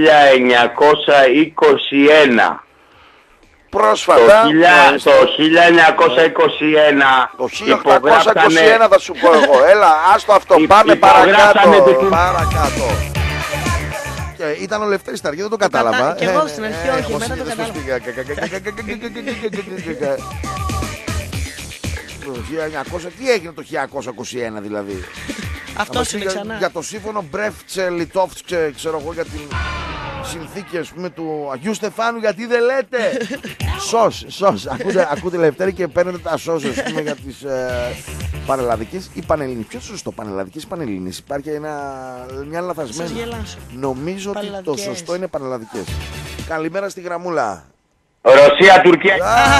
1921. Πρόσφατα. Το 1921. Το 1821 θα σου πω εγώ. Έλα, άστο αυτό. Πάμε παρακάτω. Και ήταν ο Λευτέρης Σταργή, δεν το κατάλαβα. Και εγώ στην αρχή όχι, μετά το κατάλαβα. Τι έγινε το 1921 δηλαδή? Αυτό είναι ξανά. Για το σύμφωνο Μπρέφτσε-Λιτόφτσε, ξέρω εγώ, για την συνθήκη ας πούμε του Αγίου Στεφάνου, γιατί δεν λέτε σως. Ακούτε Λευτέρη και παίρνετε τα σως ας πούμε για τις πανελλαδικές ή πανελλήνες. Ποιο σωστό, πανελλαδικές ή πανελλήνες? Υπάρχει μια λαθασμένη. Νομίζω ότι το σωστό είναι πανελλαδικές. Καλημέρα στη γραμμούλα. Ρωσία-Τουρκία.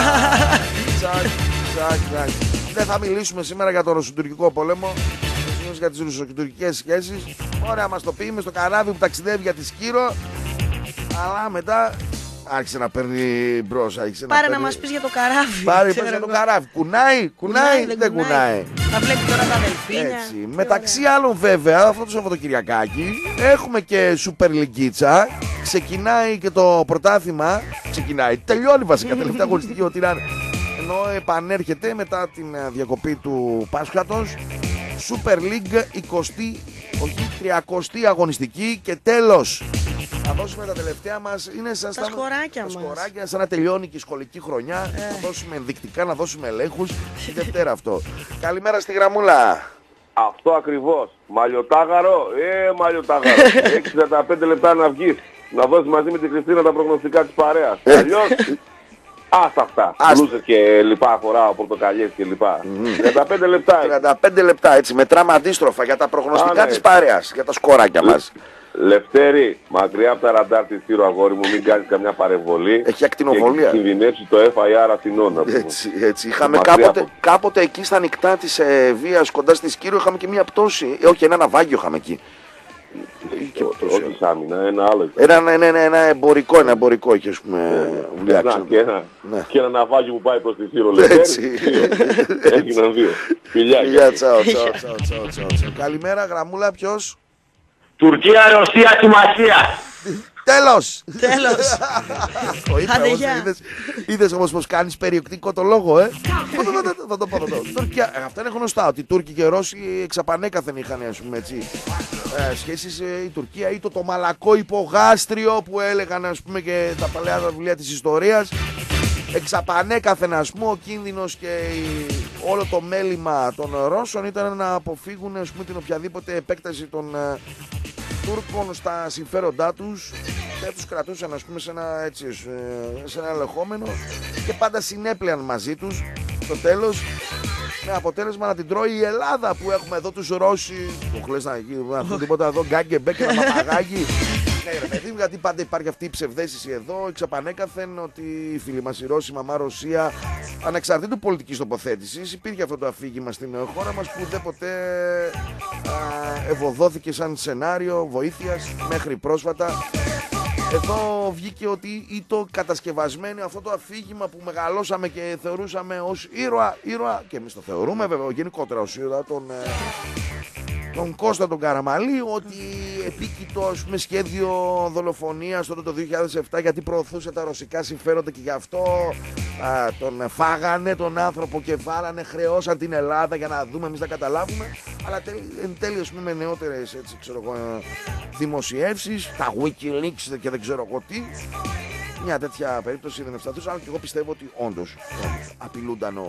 Δεν θα μιλήσουμε σήμερα για το ρωσοτουρκικό πόλεμο, για τις ρωσοτουρκικές σχέσεις. Ωραία, μας το πει, στο καράβι που ταξιδεύει για τη Σκύρο. Αλλά μετά άρχισε να παίρνει μπρος. Πάρε να μας πεις για το καράβι. Πάρε για το καράβι. Κουνάει, δεν κουνάει. Θα βλέπει τώρα τα δελφίνια. Μεταξύ άλλων βέβαια, αυτό το Σαββατοκυριακάκι έχουμε και Super League. Ξεκινάει και το πρωτάθλημα. Τελειώνει βασικά τελευταία αγωνιστική ο Τυράν. Ενώ επανέρχεται μετά την διακοπή του Πάσχατος. Super League 30η αγωνιστική και τέλος. Θα δώσουμε τα τελευταία μας. Είναι σαν τα σκοράκια μας. Σκοράκια, σαν να τελειώνει και η σχολική χρονιά. Θα δώσουμε ενδεικτικά, να δώσουμε ελέγχους. Τη Δευτέρα αυτό. Καλημέρα στη γραμμούλα. Αυτό ακριβώς. Μαλλιοτάγαρο, μαλλιοτάγαρο. 65 λεπτά να βγεις. Να δώσεις μαζί με την Χριστίνα τα προγνωστικά της παρέας. Αλλιώς, άστα αυτά. Μπλούσες και λοιπά, φοράω πορτοκαλιές και λοιπά. 35 λεπτά. 35 λεπτά, έτσι. Μετράμε αντίστροφα για τα προγνωστικά της παρέας. Για τα σκοράκια μας. Λευτέρη, μακριά από τα ραντάρ της Θήρου, αγόρι μου, μην κάνεις καμιά παρεμβολή. Έχει ακτινοβολία. Έχει κινδυνεύσει το FIR Αθηνών. Έτσι. Είχαμε κάποτε εκεί στα νυχτά της βίας κοντά στη Σκύρο, είχαμε και μια πτώση. Όχι, ένα ναυάγιο είχαμε εκεί. Όχι σάμινα, ένα άλλο. Ένα εμπορικό είχε, ας πούμε, βουλιάξει. Και ένα ναυάγιο που πάει προς τη Θήρο, Λευτέρη. Έγιναν δύο. Φιλιά, τσάω. Καλημέρα, γραμμούλα, ποιος? Τουρκία, Ρωσία, συμμαχία. Τέλος. Το είπα, είδες όμως πως κάνεις περιοκτικό το λόγο, Θα το πω. Τουρκία, αυτά είναι γνωστά, ότι οι Τούρκοι και οι Ρώσοι εξαπανέκαθεν είχαν, ας πούμε, έτσι, σχέσεις. Η Τουρκία ή το μαλακό υπογάστριο που έλεγαν, ας πούμε, και τα παλαιά βιβλία της ιστορίας. Εξαπανέκαθεν, ας πούμε, ο κίνδυνος και όλο το μέλημα των Ρώσων ήταν να αποφύγουν, ας πούμε, την οποιαδήποτε επέκταση των Τούρκων στα συμφέροντά τους και τους κρατούσαν, ας πούμε, σε ένα ελεγχόμενο και πάντα συνέπλεαν μαζί τους στο τέλος, με αποτέλεσμα να την τρώει η Ελλάδα που έχουμε εδώ τους Ρώσοι. Το χλες να γίνει τίποτα εδώ, γκάγκε μπέκ, ένα παπαγάκι. Ναι, ρε παιδί, γιατί πάντα υπάρχει αυτή η ψευδαίσθηση εδώ. Εξαπανέκαθεν ότι οι φίλοι μας οι Ρώσοι, η μαμά Ρωσία, ανεξαρτήτου πολιτικής τοποθέτησης, υπήρχε αυτό το αφήγημα στην χώρα μας που ουδέποτε ευωδόθηκε σαν σενάριο βοήθειας μέχρι πρόσφατα. Εδώ βγήκε ότι ή το κατασκευασμένο αυτό το αφήγημα που μεγαλώσαμε και θεωρούσαμε ως ήρωα, και εμείς το θεωρούμε βέβαια γενικότερα ως ήρωα, τον Κώστα τον Καραμαλή, ότι επίκειτο, ας πούμε, σχέδιο δολοφονίας τότε το 2007 γιατί προωθούσε τα ρωσικά συμφέροντα και γι' αυτό τον φάγανε τον άνθρωπο και βάλανε, χρεώσαν την Ελλάδα για να δούμε, εμείς να καταλάβουμε. Αλλά εν τέλει, ας πούμε, με νεότερες, έτσι, ξέρω εγώ, δημοσιεύσεις, τα Wikileaks και δεν ξέρω εγώ τι, μια τέτοια περίπτωση δεν ευσταθούσε. Αλλά και εγώ πιστεύω ότι όντως απειλούνταν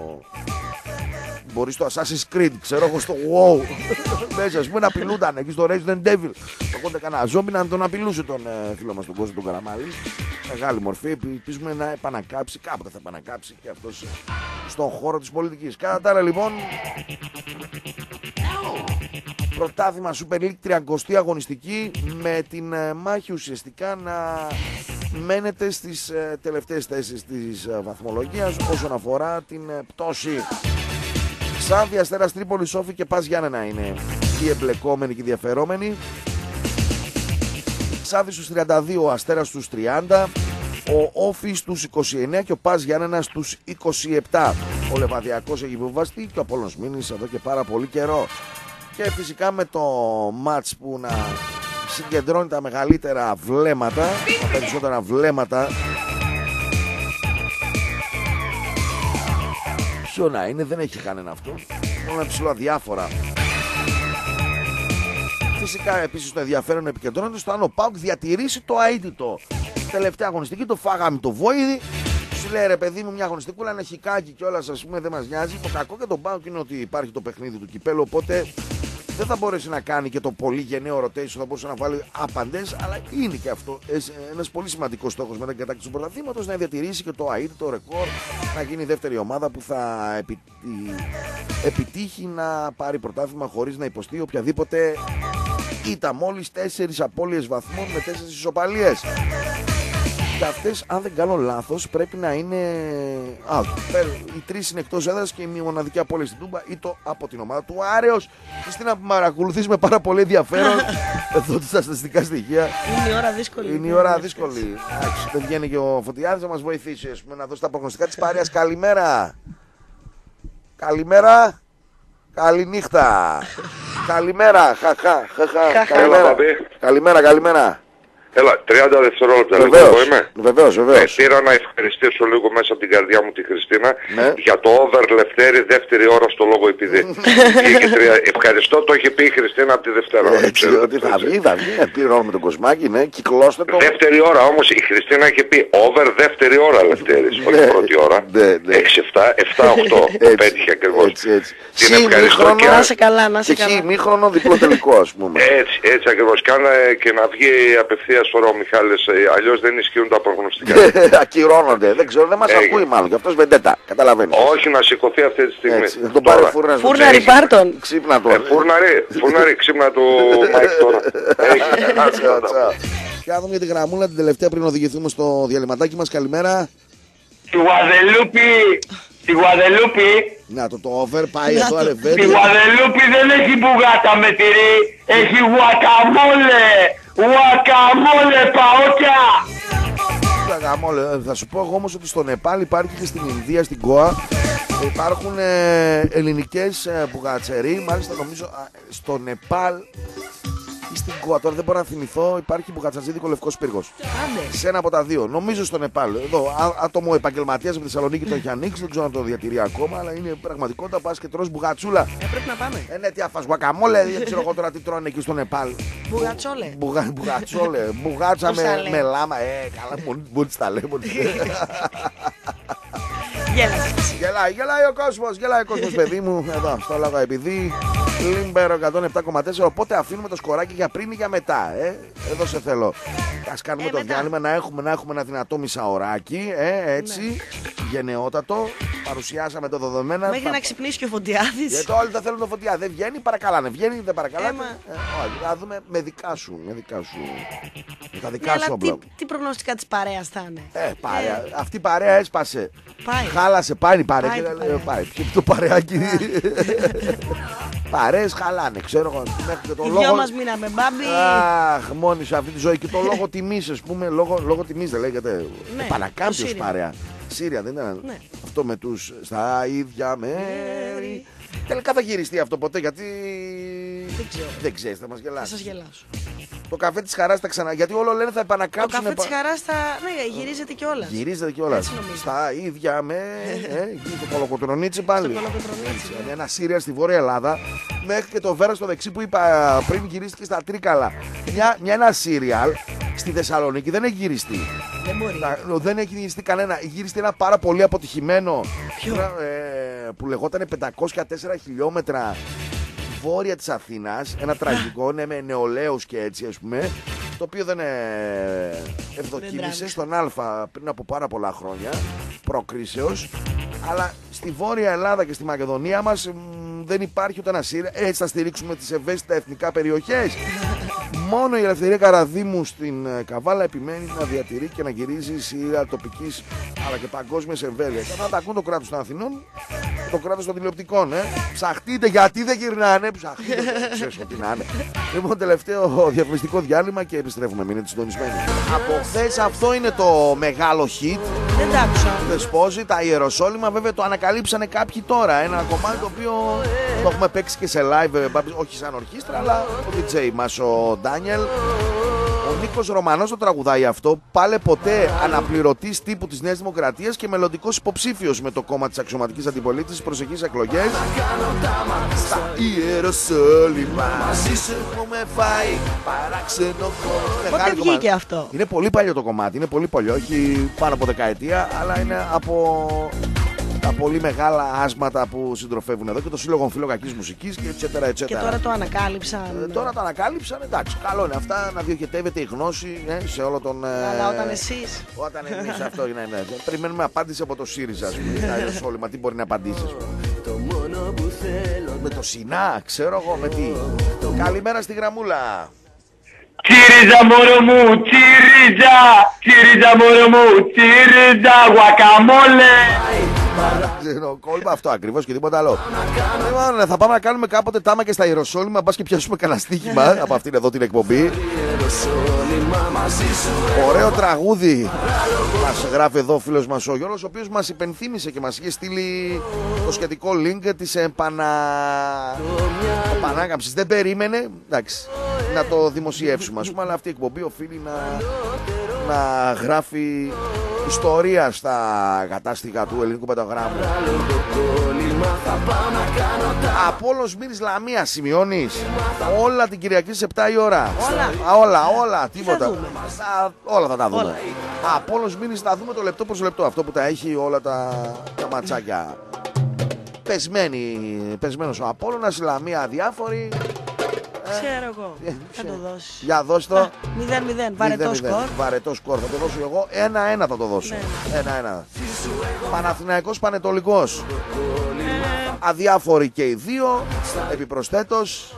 μπορεί στο Assassin's Creed, ξέρω εγώ, στο WoW μέσα, ας πούμε, να απειλούνταν εκεί στο Resident Evil. Οπότε κανένα ζόμπι να τον απειλούσε τον φίλο μας τον Κώστα τον Καραμαλή. Μεγάλη μορφή, ελπίζουμε να επανακάψει, κάποτε θα επανακάψει και αυτός στον χώρο της πολιτικής. Κατά τα άλλα, λοιπόν, πρωτάθλημα Super League 30η αγωνιστική, με την μάχη ουσιαστικά να μένετε στις τελευταίες θέσεις της βαθμολογίας όσον αφορά την πτώση. Ξάνθη, Αστέρας Τρίπολης, Όφη και Πας Γιάννενα είναι οι εμπλεκόμενοι και οι ενδιαφερόμενοι. Ξάνθη στους 32, ο Αστέρας στους 30, ο Όφης στους 29 και ο Πας Γιάννενα στους 27. Ο Λεβαδιακός έχει βεβαστεί και ο Απόλλωνας Μήνης εδώ και πάρα πολύ καιρό. Και φυσικά με το μάτς που να συγκεντρώνει τα μεγαλύτερα βλέμματα, τα περισσότερα βλέμματα. Ποιο να είναι, δεν έχει κανένα αυτό. Μόνο ψηλό αδιάφορα. Φυσικά επίσης το ενδιαφέρον επικεντρώνεται στο αν ο ΠΑΟΚ διατηρήσει το αίτητο. Τελευταία αγωνιστική το φάγαμε το Βόηδη. Σου λέει, ρε παιδί μου, μια αγωνιστικούλα, ένα χικάκι κιόλας, ας πούμε, δεν μας νοιάζει. Το κακό για τον ΠΑΟΚ είναι ότι υπάρχει το παιχνίδι του κυπέλου, οπότε δεν θα μπορέσει να κάνει και το πολύ γενναίο rotation, θα μπορούσε να βάλει άπαντες, αλλά είναι και αυτό ένας πολύ σημαντικός στόχος μετά την κατάκτηση του πρωταθλήματος, να διατηρήσει και το αίτητο, το ρεκόρ, να γίνει η δεύτερη ομάδα που θα επιτύχει να πάρει πρωτάθλημα χωρίς να υποστεί οποιαδήποτε ήττα. Μόλις 4 απώλειες βαθμών με 4 ισοπαλίες. Και αυτές, αν δεν κάνω λάθος, πρέπει να είναι οι 3 είναι εκτός έδρας και η μοναδική απώλεια στην Τούμπα ή το από την ομάδα του Άρεος. Χριστίνα, που παρακολουθείς με πάρα πολύ ενδιαφέρον εδώ στα στατιστικά στοιχεία. Είναι η ώρα δύσκολη. Είναι η ώρα δύσκολη. Δεν βγαίνει και ο Φωτιάδης να μας βοηθήσει, ας πούμε, να δώσει τα προγνωστικά της παρέας. Καλημέρα. Καλημέρα. Καληνύχτα. Καλημέρα. Καλημέρα. Καλημέρα. Έλα, 30 δευτερόλεπτα. Βεβαίως. Πήρα να ευχαριστήσω λίγο μέσα από την καρδιά μου τη Χριστίνα για το over Λευτέρη δεύτερη ώρα στο λόγο επειδή. Ευχαριστώ, το είχε πει η Χριστίνα από τη Δευτέρα. Έτσι, ότι θα βγει, πήρε με τον Κοσμάκη, ναι, κυκλώστε το. Δεύτερη ώρα όμως η Χριστίνα είχε πει over δεύτερη ώρα Λευτέρης, όχι πρώτη ώρα. 6-7, 7-8, το πέτυχε ακριβώς. Την ευχαριστώ και να σε καλά, να σε καλά. Και ημίχρονο διπλό τελικό, ας πούμε. Έτσι ακριβώς. Κάνε και να βγει απευθείας τώρα ο Μιχάλης, αλλιώς δεν ισχύουν τα προγνωστικά. Ακυρώνονται, δεν ξέρω, δεν μας ακούει μάλλον, και αυτός βεντέτα, καταλαβαίνεις. Όχι, να σηκωθεί αυτή τη στιγμή. Δεν τον πάρει φούρναρη. Φούρναρη πάρτον. Ξύπνα το. Φούρναρη, ξύπνα το Μάικ τώρα. Και να δούμε για τη γραμμούλα την τελευταία πριν οδηγηθούμε στο διαλυματάκι μας. Καλημέρα. Στη Γουαδελούπη. Να το over πάει εδώ αλεβέντη. Στη Γουαδελούπη δεν έχει μπουγάτα με τυρί. Έχει γουακαμόλε παόκια. Θα σου πω εγώ όμως ότι στο Νεπάλ υπάρχει και στην Ινδία, στην Γκόα, υπάρχουν ελληνικές μπουγατσερί. Μάλιστα νομίζω στο Νεπάλ ή στην Γκόα, τώρα δεν μπορώ να θυμηθώ, υπάρχει μπουγατσατζίδικο Λευκός Πύργος. Σε ένα από τα δύο, νομίζω στο Νεπάλ. Εδώ, άτομο επαγγελματίας από τη Θεσσαλονίκη το έχει ανοίξει, δεν ξέρω αν το διατηρεί ακόμα, αλλά είναι πραγματικότητα. Πας και τρως μπουγατσούλα. Πρέπει να πάμε. Ναι, τι αφάς, γουακαμόλε, δεν ξέρω εγώ τώρα τι τρώνε εκεί στο Νεπάλ. Μπουγατσόλε. Μπουγατσόλε, μπουγάτσα με λάμα. Καλά, μόλις τα λέμε. Γελάει ο κόσμος, παιδί μου. Εδώ, στο λόγο επειδή Λίμπερο 107,4. Οπότε αφήνουμε το σκοράκι για πριν ή για μετά. Εδώ σε θέλω. Ας κάνουμε το διάλειμμα να έχουμε ένα δυνατό μισάωράκι. Έτσι, γενναιότατο. Παρουσιάσαμε το δεδομένα. Μέχρι να ξυπνήσει και ο Φωτιάδης. Γιατί όλοι δεν θέλουν το Φωτιά. Δεν βγαίνει, παρακαλάνε. Βγαίνει, δεν παρακαλάνε. Να δούμε με δικά σου. Με τα δικά σου μπλοκ. Τι προγνωστικά της παρέας θα είναι. Αυτή η παρέα έσπασε. Χάλασε, πάει η παρέα. Πάει το παρεάκι. Παρέες χαλάνε, ξέρω εγώ. Οι δυο μας μείναμε μπάμπι. Αχ, μόνοι σε αυτή τη ζωή. Και το λόγο τιμής, ας πούμε. Λόγω τιμής δεν λέγεται. Επανακάμπτει παρέα. Σύρια δεν ήταν. Αυτό με τους στα ίδια μέρη. Τελικά θα γυριστεί αυτό ποτέ, γιατί δεν ξέρεις, θα μας γελάσει. Θα σας γελάσω. Το καφέ της χαράς θα ξανά. Γιατί όλο λένε θα επανακάψουν. Το καφέ της χαράς θα. Ναι, γυρίζεται κιόλας. Γυρίζεται κιόλας. Στα ίδια με. Το Κολοκοτρονίτσι πάλι. Ένα Σύρια στη Βόρεια Ελλάδα. Μέχρι και το Βέρα στο δεξί που είπα πριν γυρίστηκε στα Τρίκαλα. Ένα σύριαλ στη Θεσσαλονίκη δεν έχει γυριστεί. Δεν έχει γυριστεί κανένα. Έχει γυριστεί ένα πάρα πολύ αποτυχημένο. Που λεγόταν 504 χιλιόμετρα βόρεια της Αθήνας. Ένα τραγικό, ναι, με νεολαίους και έτσι, ας πούμε. Το οποίο δεν ευδοκίμησε στον Α πριν από πάρα πολλά χρόνια προκρίσεως. Αλλά στη Βόρεια Ελλάδα και στη Μακεδονία μας δεν υπάρχει ούτε ένα Σύρια. Έτσι θα στηρίξουμε τις ευαίσθητα εθνικά περιοχές. Μόνο η Ελευθερία Καραδίμου στην Καβάλα επιμένει να διατηρεί και να γυρίζει σειρά τοπικής αλλά και παγκόσμιας εμβέλειας. Θα τα ακούν το κράτος των Αθηνών και το κράτος των τηλεοπτικών. Ψαχτείτε γιατί δεν γυρνάνε. Ψαχτείτε, ξέρεις ότι να είναι. Λοιπόν, τελευταίο διαφημιστικό διάλειμμα και επιστρέφουμε. Μείνετε συντονισμένοι. Από χθες αυτό είναι το μεγάλο hit. Δεν τα άκουσα. Δεσπόζει, τα Ιεροσόλυμα. Βέβαια το ανακαλύψανε κάποιοι τώρα. Ένα κομμάτι το οποίο το έχουμε παίξει και σε live, όχι σαν ορχήστρα, αλλά ο DJ μας ο Ντάνιελ. Ο Νίκος Ρωμανός το τραγουδάει αυτό. Πάλε ποτέ αναπληρωτής τύπου της Νέας Δημοκρατίας και μελλοντικός υποψήφιος με το κόμμα της αξιωματικής αντιπολίτευσης προσεχείς εκλογές. Στα Ιεροσόλυμα έχουμε φάει παράξενο κόσμο. Πότε βγήκε αυτό? Είναι πολύ παλιό το κομμάτι. Είναι πολύ παλιό. Όχι πάνω από δεκαετία, αλλά είναι από τα πολύ μεγάλα άσματα που συντροφεύουν εδώ και το Σύλλογο Φιλοκακής Μουσικής και etc. Και τώρα το ανακάλυψαν. Τώρα το ανακάλυψαν, εντάξει. Καλό είναι αυτά να διοχετεύεται η γνώση σε όλο τον. Αλλά όταν εσείς. Όταν εμείς αυτό είναι. Ναι. Περιμένουμε απάντηση από το ΣΥΡΙΖΑ. Αεροσόλυμα, τι μπορεί να απαντήσει. Με το ΣΥΝΑ, ξέρω εγώ με τι. Καλημέρα στη γραμμούλα. Τσίριζα μωρό μου, τσίριζα μωρό μου, τσίριζα γουακαμόλε. Κόλπα αυτό ακριβώς και τίποτα άλλο. Λοιπόν, θα πάμε να κάνουμε κάποτε τάμα και στα Ιεροσόλυμα. Μπας και πιάσουμε κανένα στοίχημα από αυτήν εδώ την εκπομπή. Ωραίο τραγούδι μας γράφει εδώ ο φίλος μας ο Γιώργος, ο οποίος μας υπενθύμησε και μας είχε στείλει το σχετικό link της επανάκαμψης. Δεν περίμενε, εντάξει. να το δημοσιεύσουμε, ας πούμε, αλλά αυτή η εκπομπή οφείλει να γράφει ιστορία στα κατάστοιχα του ελληνικού πενταγράμμου. Απόλλωνας Μύρης Λαμία, σημειώνεις? Όλα την Κυριακή στις 7 η ώρα. Όλα, τίποτα. Όλα θα τα δούμε. Απόλλωνας Μύρης θα δούμε το λεπτό προς λεπτό. Αυτό που τα έχει όλα τα ματσάκια. Πεσμένος ο Απόλλωνας, η Λαμία αδιάφοροι. Ξέρω εγώ. Θα το δώσεις. Για δώσ' το. 0-0. Βαρετό σκορ. Βαρετό σκορ. Θα το δώσω εγώ. 1-1 θα το δώσω. 1-1. Παναθηναϊκός Πανετολικός. Αδιάφοροι και οι δύο. Επιπροσθέτως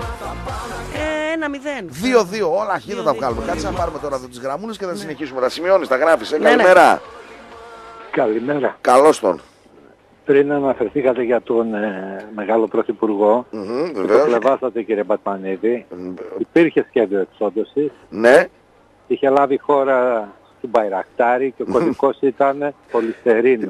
1-0. 2-2. Όλα αρχή θα τα βγάλουμε. Κάτσε να πάρουμε τώρα εδώ τις γραμμούνες και θα συνεχίσουμε. Τα σημειώνεις, τα γράφεις. Καλημέρα. Καλημέρα. Καλώς τον. Πριν αναφερθήκατε για τον μεγάλο πρωθυπουργό, το πλεβάσατε, κύριε Μπατμανίδη. Υπήρχε σχέδιο εξόντωσης. Ναι. Είχε λάβει χώρα του Μπαϊρακτάρη και ο κωδικός ήταν πολυστερίνο.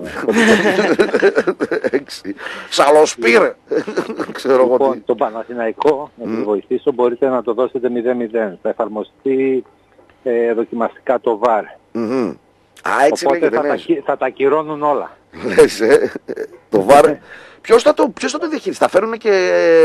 Σαλοσπύρ. Ξέρω εγώ τι. Το Παναθηναϊκό, να τη βοηθήσω, μπορείτε να το δώσετε 0-0. Θα εφαρμοστεί δοκιμαστικά το ΒΑΡ. Οπότε θα τα ακυρώνουν όλα. Λες, το ΒΑΡ. Ποιος θα το διαχειριστεί? Θα φέρουν και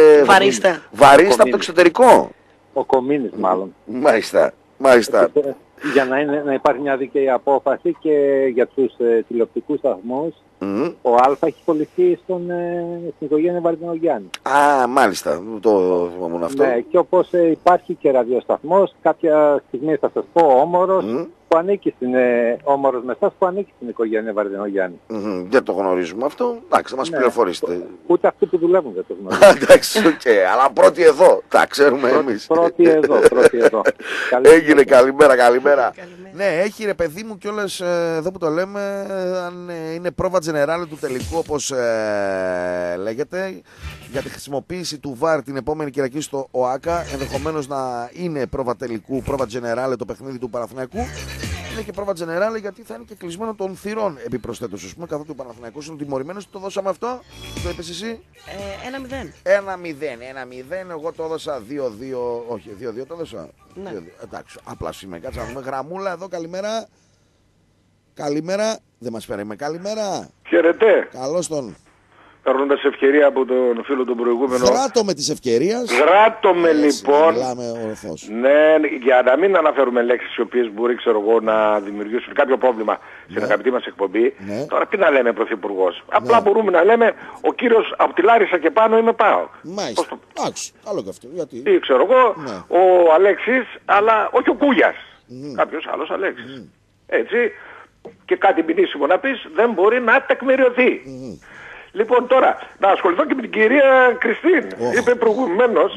βαρίστα από το εξωτερικό. Ο Κομίνης μάλλον. Μάλιστα. Για να υπάρχει μια δίκαιη απόφαση και για τους τηλεοπτικούς σταθμούς, ο Α έχει πολιθεί στην οικογένεια Βαρδινογιάννη. Μάλιστα. Το θυμόμουν αυτό. Ναι, και όπως υπάρχει και ραδιοσταθμός, κάποια στιγμή θα σας πω Όμορος, που ανήκει Όμορος Μεσάς, που ανήκει στην οικογένεια Βαρδινογιάννη. Δεν το γνωρίζουμε αυτό. Εντάξει, θα μας πληροφορήσετε. Ούτε αυτοί που δουλεύουν δεν το γνωρίζουν. Εντάξει, αλλά πρώτοι εδώ. Τα ξέρουμε εμείς. Πρώτοι εδώ. Έγινε, καλημέρα. Ναι, έχει ρε παιδί μου κιόλας εδώ που το λέμε, αν είναι πρόβα τζενεράλε του τελικού, όπως λέγεται, για τη χρησιμοποίηση του ΒΑΡ την επόμενη Κυριακή στο ΟΑΚΑ. Ενδεχομένως να είναι πρόβα τελικού, πρόβα τζενεράλε το παιχνίδι του Παναθηναϊκού. Είναι και πρόβα τζενεράλε γιατί θα είναι και κλεισμένο των θυρών επιπροσθέτως. Ας πούμε, καθότι ο Παναθηναϊκός είναι τιμωρημένος. Το δώσαμε αυτό, το είπες εσύ? 1-0. 1-0. Εγώ το έδωσα 2-2. Όχι, 2-2 το έδωσα. Ναι. Εντάξει, απλά είμαι. Κάτσε να δούμε. Γραμμούλα εδώ, καλημέρα. Καλημέρα. Δεν μας φέραμε. Καλημέρα. Χαιρετέ. Καλώς τον. Παίρνοντας ευκαιρία από τον φίλο τον προηγούμενο. Γράτω με της ευκαιρίας. Γράτω με λοιπόν. Μιλάμε ορθώς. Ναι, για να μην αναφέρουμε λέξεις οι οποίες μπορεί, ξέρω εγώ, να δημιουργήσουν κάποιο πρόβλημα στην αγαπητή μας εκπομπή. Ναι. Τώρα τι να λέμε πρωθυπουργός. Απλά μπορούμε να λέμε ο κύριος από τη Λάρισα και πάνω είμαι ΠΑΟΚ. Μάλιστα. Εντάξει, άλλο και αυτό. Γιατί. Ή ξέρω εγώ, ο Αλέξης, αλλά όχι ο Κούγιας. Κάποιος άλλος Αλέξης. Έτσι. Και κάτι μηνύσιμο να πεις δεν μπορεί να τεκμηριωθεί. Λοιπόν τώρα, να ασχοληθώ και με την κυρία Κριστίν. Είπε προηγουμένως,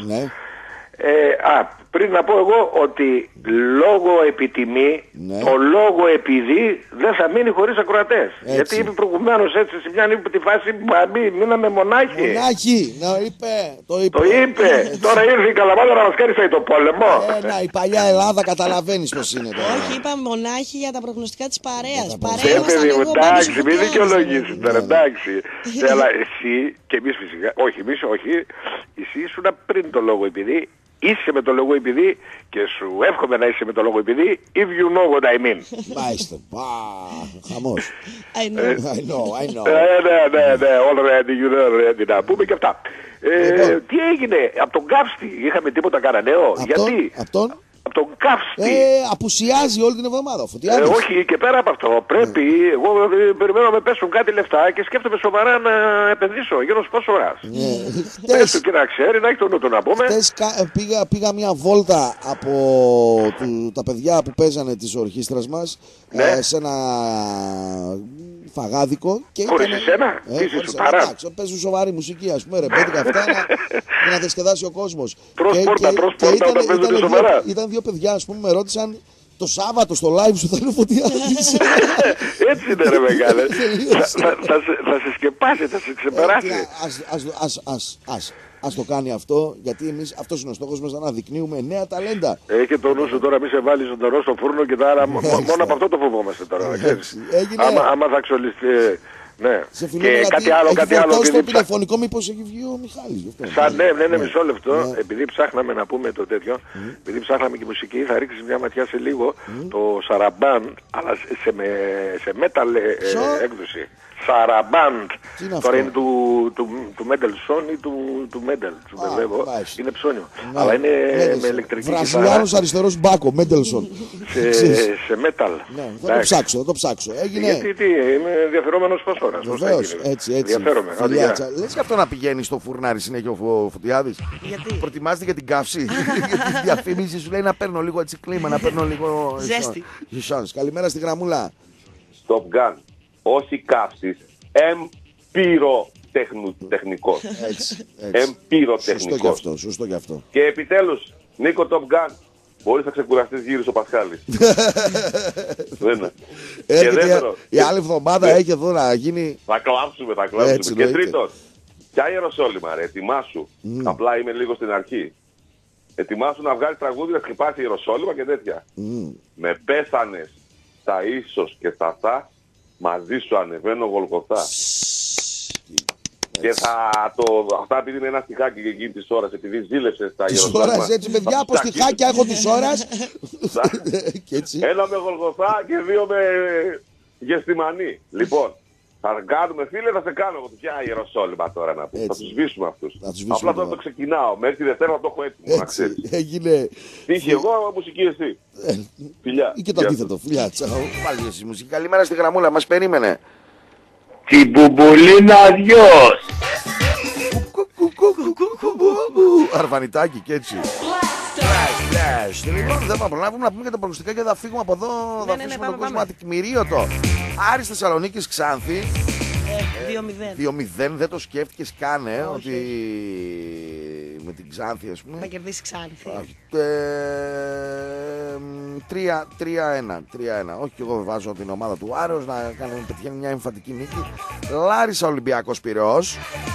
πριν να πω εγώ ότι λόγω επιτιμή, το λόγο επειδή δεν θα μείνει χωρίς ακροατές. Γιατί είπε προηγουμένως έτσι σε μια φάση μείναμε μονάχοι. Μονάχοι, το είπε. Το είπε. Τώρα ήρθε η Καλαμάτα να μας κάνει στο πόλεμο. Η παλιά Ελλάδα καταλαβαίνεις πως είναι τώρα. Όχι, είπα μονάχοι για τα προγνωστικά της παρέας. Εντάξει, μην δικαιολογήσεις τώρα, εντάξει. Αλλά εσύ και εμείς φυσικά, όχι, εσύ ήσουν πριν το λόγο επειδή. Είσαι με το λόγο επειδή και σου εύχομαι να είσαι με το λόγο επειδή if you know what I mean. Μάλιστα. Χαμός. I know. Ναι, already, you know already. Να πούμε και αυτά. Τι έγινε, από τον Καύστη είχαμε τίποτα κανένα? Γιατί? Από τον Καύστη. Απουσιάζει όλη την εβδομάδα. Όχι, και πέρα από αυτό πρέπει, εγώ περιμένω να με πέσουν κάτι λεφτά και σκέφτομαι σοβαρά να επενδύσω γύρω στους πόσο ώρας. Πες του και να ξέρει, να έχει το νου του να πούμε. Χτες πήγα μια βόλτα από τα παιδιά που παίζανε της ορχήστρας μας σε ένα φαγάδικο. Χωρίς εσένα, είσαι σου παρά. Παίζουν σοβαρή μουσική, ας πούμε, ρεμπέτικα αυτά για να διασκεδάσει ο κόσμος. Προς πόρτα όταν παίζουν σοβαρά. Ήταν δύο παιδιά, ας πούμε, με ρώτησαν το Σάββατο στο live σου θα είναι Φωτιάδης. Έτσι είναι ρε μεγάλε. Θα σε σκεπάσει, θα σε ξεπεράσει. Ας το κάνει αυτό, γιατί εμείς αυτός είναι ο στόχος μας, να αναδεικνύουμε νέα ταλέντα. Έχει το νου σου τώρα, μη σε βάλεις ζωντανό στο φούρνο και τα άλλα, μόνο από αυτό το φοβόμαστε τώρα. Άμα θα ξολιστεί Ναι. Σε φιλούμε και κάτι άλλο, στο τηλεφωνικό, μήπως έχει βγει ο Μιχάλης. Ναι, μισό λεπτό. Επειδή ψάχναμε να πούμε το τέτοιο, επειδή ψάχναμε και μουσική, θα ρίξεις μια ματιά σε λίγο το Σαραμπάν, αλλά σε metal έκδοση. Σαραμπάντ. Τώρα είναι του Μέντελσον ή του Μέντελ. Του μπερδεύω. Είναι ψώνιο. Αλλά είναι με ηλεκτρική κιθάρα. Βραζιλιάνος αριστερός μπάκο, Μέντελσον. Σε metal. Θα το ψάξω. Γιατί είμαι ενδιαφερόμενος φωσόρας. Βεβαίως, έτσι. Ενδιαφέρομαι. Λες και αυτό να πηγαίνει στο φουρνάρι συνέχεια ο Φωτιάδης. Γιατί? Προτιμάζεται για την καύση. Για τη διαφήμιση σου λέει να παίρνω λίγο έτσι κλίμα, να παίρνω λίγο ζέστη. Καλημέρα στη γραμμούλα. Top Gun. Όχι καύσης, εμπειροτεχνικός. Εμπειροτεχνικός. Σωστό κι αυτό. Και επιτέλους, Νίκο Top Gun, μπορείς να ξεκουραστείς γύρω στο Πασχάλης. Η άλλη εβδομάδα έχει εδώ να γίνει... Θα κλάψουμε. Και τρίτον, ποια Ιεροσόλυμα ρε, ετοιμάσου. Απλά είμαι λίγο στην αρχή. Ετοιμάσου να βγάλεις τραγούδι, να χτυπάσει Ιεροσόλυμα και τέτοια. Με πέθανες στα ίσως και στα θα. Μαζί σου ανεβαίνω Γολγοθά. Και αυτά επειδή είναι ένα στιχάκι και εκείνη της ώρας, επειδή ζήλεψε στα Ιεροσόλυμα. Της ώρας έτσι παιδιά, από στιχάκια έχω της ώρας. Ένα με Γολγοθά και δύο με Γεστημανή. Λοιπόν, θα κάνουμε φίλε, θα σε κάνω εγώ. Ποια Ιεροσόλυμα τώρα να πούμε. Θα τους σβήσουμε αυτούς. Απλά θα το ξεκινάω. Μέχρι τη Δευτέρα θα το έχω έτοιμο. Έτσι, έγινε. Τύχη εγώ, μουσική εσύ. Φιλιά. Ή και το αντίθετο. Φιλιά, τσάου. Πάλι εσύ μουσική. Καλημέρα στη γραμμούλα, μας περίμενε. Την μπουμπουλίνα δυος. Αρβανιτάκι και έτσι. Λοιπόν, δεν θα προλάβουμε να πούμε για τα προγνωστικά και θα φύγουμε από εδώ. Θα αφήσουμε τον κόσμο ατικμηρίωτο. Άρης Θεσσαλονίκης Ξάνθη. 2-0. Δεν το σκέφτηκες καν, ότι με την Ξάνθη, ας πούμε. Θα κερδίσει Ξάνθη. 3-1. Όχι, και εγώ βάζω την ομάδα του Άρεος να πετυχαίνει μια εμφαντική νίκη. Λάρισα Ολυμπιακός Πειραιώς.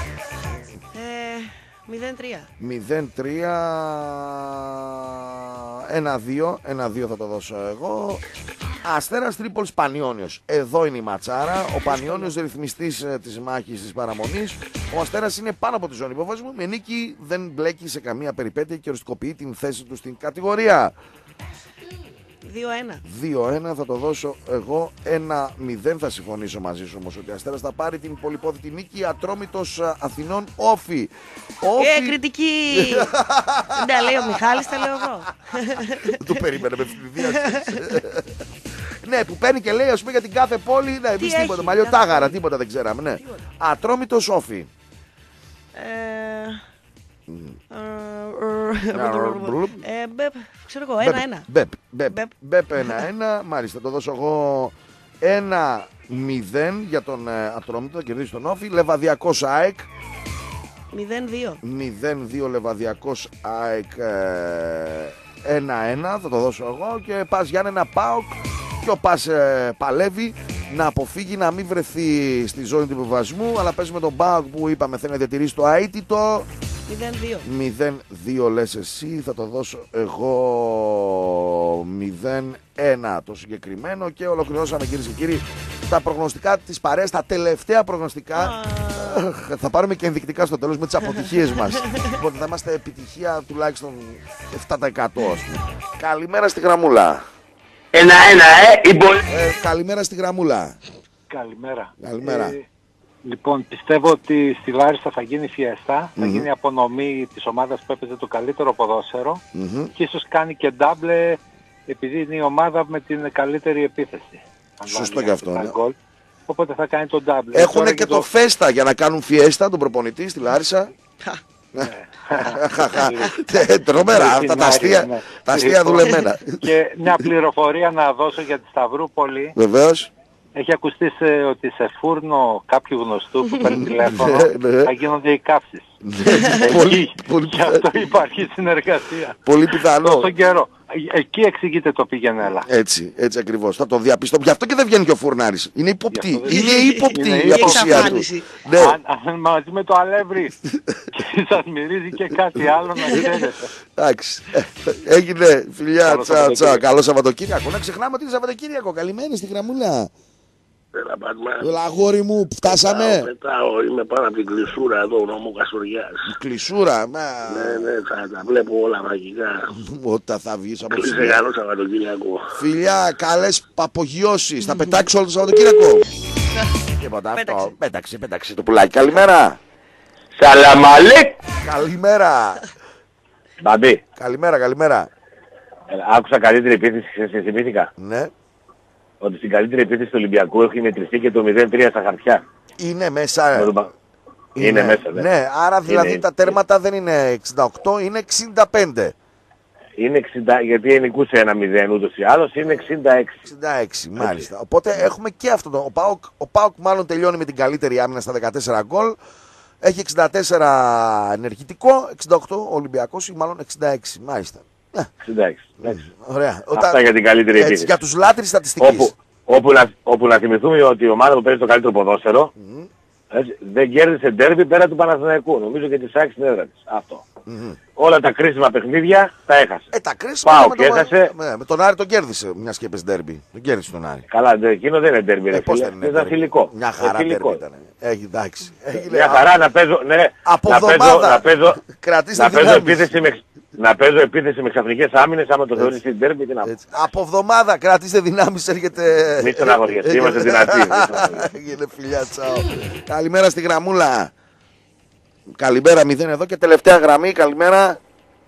0-3. 1-2 θα το δώσω εγώ. Αστέρας Τρίπολης Πανιώνιος. Εδώ είναι η ματσάρα. Ο Πανιώνιος ρυθμιστής της μάχης της παραμονής. Ο Αστέρας είναι πάνω από τη ζώνη υποβασμού. Με νίκη δεν μπλέκει σε καμία περιπέτεια και οριστικοποιεί την θέση του στην κατηγορία. 2-1 θα το δώσω εγώ. 1-0 θα συμφωνήσω μαζί σου όμως ότι ο Αστέρας θα πάρει την πολυπόθητη νίκη. Ατρόμητος Αθηνών Όφι. Κριτική. Δεν τα λέει ο Μιχάλης, τα λέω εγώ. Το περίμενε με ευθυνδία. Ναι, που παίρνει και λέει ας πούμε για την κάθε πόλη. Ναι, εμείς τίποτα, Μαλλιοτάγαρα, τίποτα δεν ξέραμε. Ναι. Ατρόμητος Όφι. Ξέρω εγώ, 1-1. Μπεπ 1-1. Μάλιστα, το δώσω εγώ 1-0 για τον Ατρόμητο. Θα κερδίσει τον Όφι. Λεβαδιακός ΑΕΚ. 0-2 Λεβαδιακός ΑΕΚ. 1-1 θα το δώσω εγώ. Και πας Γιάννενα ΠΑΟΚ. Και ο Πας παλεύει να αποφύγει να μην βρεθεί στη ζώνη του υποβασμού. Αλλά παίζει με τον ΠΑΟΚ που είπαμε θέλει να διατηρήσει το αίτητο. 0-2 λες εσύ, θα το δώσω εγώ 0-1 το συγκεκριμένο. Και ολοκληρώσαμε κυρίες και κύριοι τα προγνωστικά της παρέας, τα τελευταία προγνωστικά. Θα πάρουμε και ενδεικτικά στο τέλος με τις αποτυχίες μας. Οπότε θα είμαστε επιτυχία τουλάχιστον 7%. Καλημέρα στη γραμμούλα. 1-1 καλημέρα στη γραμμούλα. Καλημέρα. Λοιπόν, πιστεύω ότι στη Λάρισα θα γίνει φιέστα, θα γίνει απονομή της ομάδας που έπαιζε το καλύτερο ποδόσφαιρο και ίσως κάνει και ντάμπλε επειδή είναι η ομάδα με την καλύτερη επίθεση. Σωστό και αυτό. Ναι. Οπότε θα κάνει τον ντάμπλε. Έχουν και το φέστα για να κάνουν φιέστα τον προπονητή στη Λάρισα. Τρομερά αυτά τα αστεία δουλεμένα. Και μια πληροφορία να δώσω για τη Σταυρούπολη. Βεβαίως. Έχει ακουστεί ότι σε φούρνο κάποιου γνωστού που παίρνει τηλέφωνο θα γίνονται οι καύσεις. Γι' αυτό υπάρχει συνεργασία. Πολύ πιθανό. Στον καιρό. Εκεί εξηγείται το πήγαινε έλα. Έτσι ακριβώς. Θα το διαπιστώ. Γι' αυτό και δεν βγαίνει και ο φουρνάρης. Είναι υποπτή. Είναι υποπτή η απουσία του. Αν μαζί με το αλεύρι και σας μυρίζει και κάτι άλλο να ξέρετε. Εντάξει. Έγινε φιλιά. Τσαου. Καλό Σαββατοκύριακο. Να ξεχνάμε ότι είναι Σαββατοκύριακο. Καλημένη στη γραμμούλα. Έλα, Πατμάν. Έλα, αγόρι μου, φτάσαμε. Πετάω, είμαι πάνω από την κλεισούρα εδώ, νομό Καστοριάς. Κλεισούρα, Ναι, θα τα βλέπω όλα μαγικά. Όταν θα βγεις από Κλείσε καλό Σαββατοκύριακο. Φιλιά, καλές απογειώσεις. Θα πετάξεις όλο το Σαββατοκύριακο. Τίποτα αυτό. Πέταξε το πουλάκι. Καλημέρα. Σαλαμαλίκ. Καλημέρα. Μπαμπή. Καλημέρα. Άκουσα καλύτερη επίθεση, σε θυμήθηκα. Ναι. Ότι στην καλύτερη επίθεση του Ολυμπιακού έχει μετρηθεί και το 0-3 στα χαρτιά. Είναι μέσα. Είναι μέσα, ναι. Άρα δηλαδή τα τέρματα δεν είναι 68, είναι 65. Είναι 60, γιατί νικούσε ένα 0 ούτως ή άλλως, είναι 66. 66, μάλιστα. Οπότε έχουμε και αυτό. Ο ΠΑΟΚ μάλλον τελειώνει με την καλύτερη άμυνα στα 14 γκολ. Έχει 64 ενεργητικό, 68 Ολυμπιακός ή μάλλον 66, μάλιστα. 66. Ωραία. Αυτά για την καλύτερη επίθεση. Για τους λάτρεις στατιστικής. Όπου να θυμηθούμε ότι η ομάδα που παίζει το καλύτερο ποδόσφαιρο δεν κέρδισε ντέρμπι πέρα του Παναθηναϊκού. Νομίζω και της ΑΕΚ στην έδρα της. Αυτό. Όλα τα κρίσιμα παιχνίδια τα έχασε. Τα κρίσιμα ΠΑΟΚ έχασε. Με τον Άρη τον κέρδισε, μιας και έπαιζε ντέρμπι. Τον κέρδισε τον Άρη. Καλά, εκείνο δεν είναι ντέρμπι. Ήταν φιλικό. Μια χαρά ντέρμπι ήταν. Εντάξει. Μια χαρά να παίζω. Από εβδομάδα. Να παίζω επίθεση με ξαφνικές άμυνες, άμα το θεωρείς την ντέρμπι, τι να πω. Από εβδομάδα κρατήστε δυνάμεις, έρχεται. Μη στεναχωριέσαι, είμαστε δυνατοί. Έγινε φιλιά, τσάω. Καλημέρα στη γραμμούλα. Καλημέρα, 0 εδώ και τελευταία γραμμή, καλημέρα.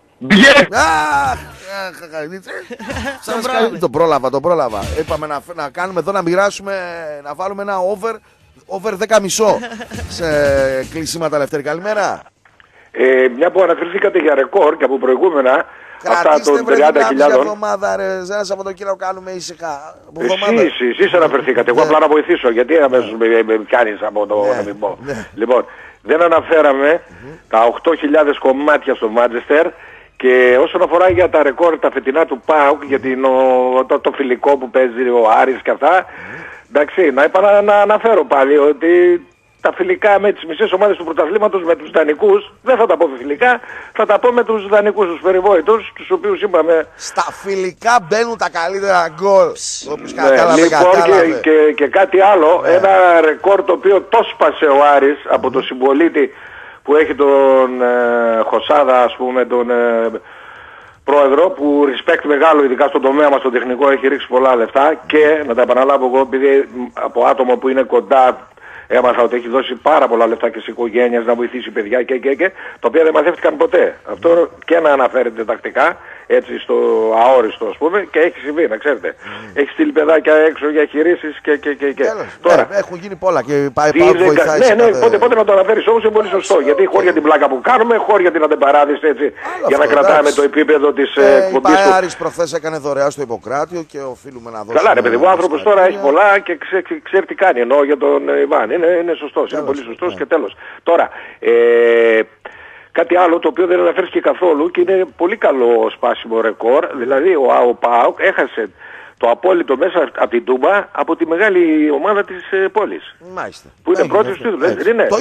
Το πρόλαβα. Είπαμε να κάνουμε εδώ, να μοιράσουμε, να βάλουμε ένα over 10,5 σε κλεισίματα Λευτέρη. Καλημέρα. Μια που αναφερθήκατε για ρεκόρ και από προηγούμενα, αυτά των 30.000. Κρατήστε εβδομάδα ρε, ένα Σαββατοκύριακο κάνουμε ήσυχα. Εσείς αναφερθήκατε, εγώ απλά να βοηθήσω, γιατί αμέσως με πιάνεις από το να μην πω. Λοιπόν, δεν αναφέραμε τα 8.000 κομμάτια στο Μάντσεστερ και όσον αφορά για τα ρεκόρ τα φετινά του ΠΑΟΚ, για το φιλικό που παίζει ο Άρης και αυτά, εντάξει, να αναφέρω πάλι ότι τα φιλικά με τις μισές ομάδες του πρωταθλήματος, με τους δανεικούς, δεν θα τα πω φιλικά, θα τα πω με τους δανεικούς, τους περιβόητους, τους οποίους είπαμε. Στα φιλικά μπαίνουν τα καλύτερα γκολ. Όπως λοιπόν, και κάτι άλλο, ένα ρεκόρ το οποίο το σπάσε ο Άρης από τον συμπολίτη που έχει τον Χωσάδα, ας πούμε, τον πρόεδρο, που respect μεγάλο, ειδικά στον τομέα μας, στον τεχνικό, έχει ρίξει πολλά λεφτά και, να τα επαναλάβω εγώ, επειδή από άτομο που είναι κοντά, έμαθα ότι έχει δώσει πάρα πολλά λεφτά και σε οικογένειες να βοηθήσει παιδιά και τα οποία δεν μαθεύτηκαν ποτέ. Αυτό και να αναφέρεται τακτικά, έτσι στο αόριστο ας πούμε, και έχει συμβεί, να ξέρετε. Έχει στείλει παιδάκια έξω για χειρίσεις και. Τώρα, έχουν γίνει πολλά και πάει βοηθάει. Ναι, πότε να το αναφέρεις όμως είναι πολύ σωστό. Γιατί χώρια για την πλάκα που κάνουμε, χώρια για την αντεπαράδειση, έτσι, για να κρατάμε το επίπεδο της εκπομπής. Πάει Άρης προχθές έκανε δωρεά στο Ιπποκράτιο και οφείλουμε να δώσουμε. Καλά, ρε παιδί μου, ο άνθρωπος τώρα έχει πολλά και ξέρει τι κάνει. Εννοώ για τον Ιβάν. Είναι σωστός, είναι πολύ σωστός και τέλος. Τώρα, κάτι άλλο το οποίο δεν αναφέρθηκε καθόλου και είναι πολύ καλό σπάσιμο ρεκόρ, δηλαδή ο ΠΑΟΚ έχασε το απόλυτο μέσα από την Τούμπα από τη μεγάλη ομάδα της πόλης. Μάλιστα. Που είναι πρώτη στους τίτλους.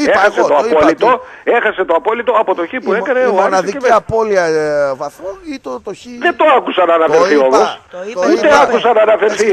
Έχασε το απόλυτο από το χ που έκανε ο Άρης. Η μοναδική απώλεια βαθμών ή το χ. Δεν το άκουσα να αναφερθεί όμως. Ούτε άκουσα να αναφερθεί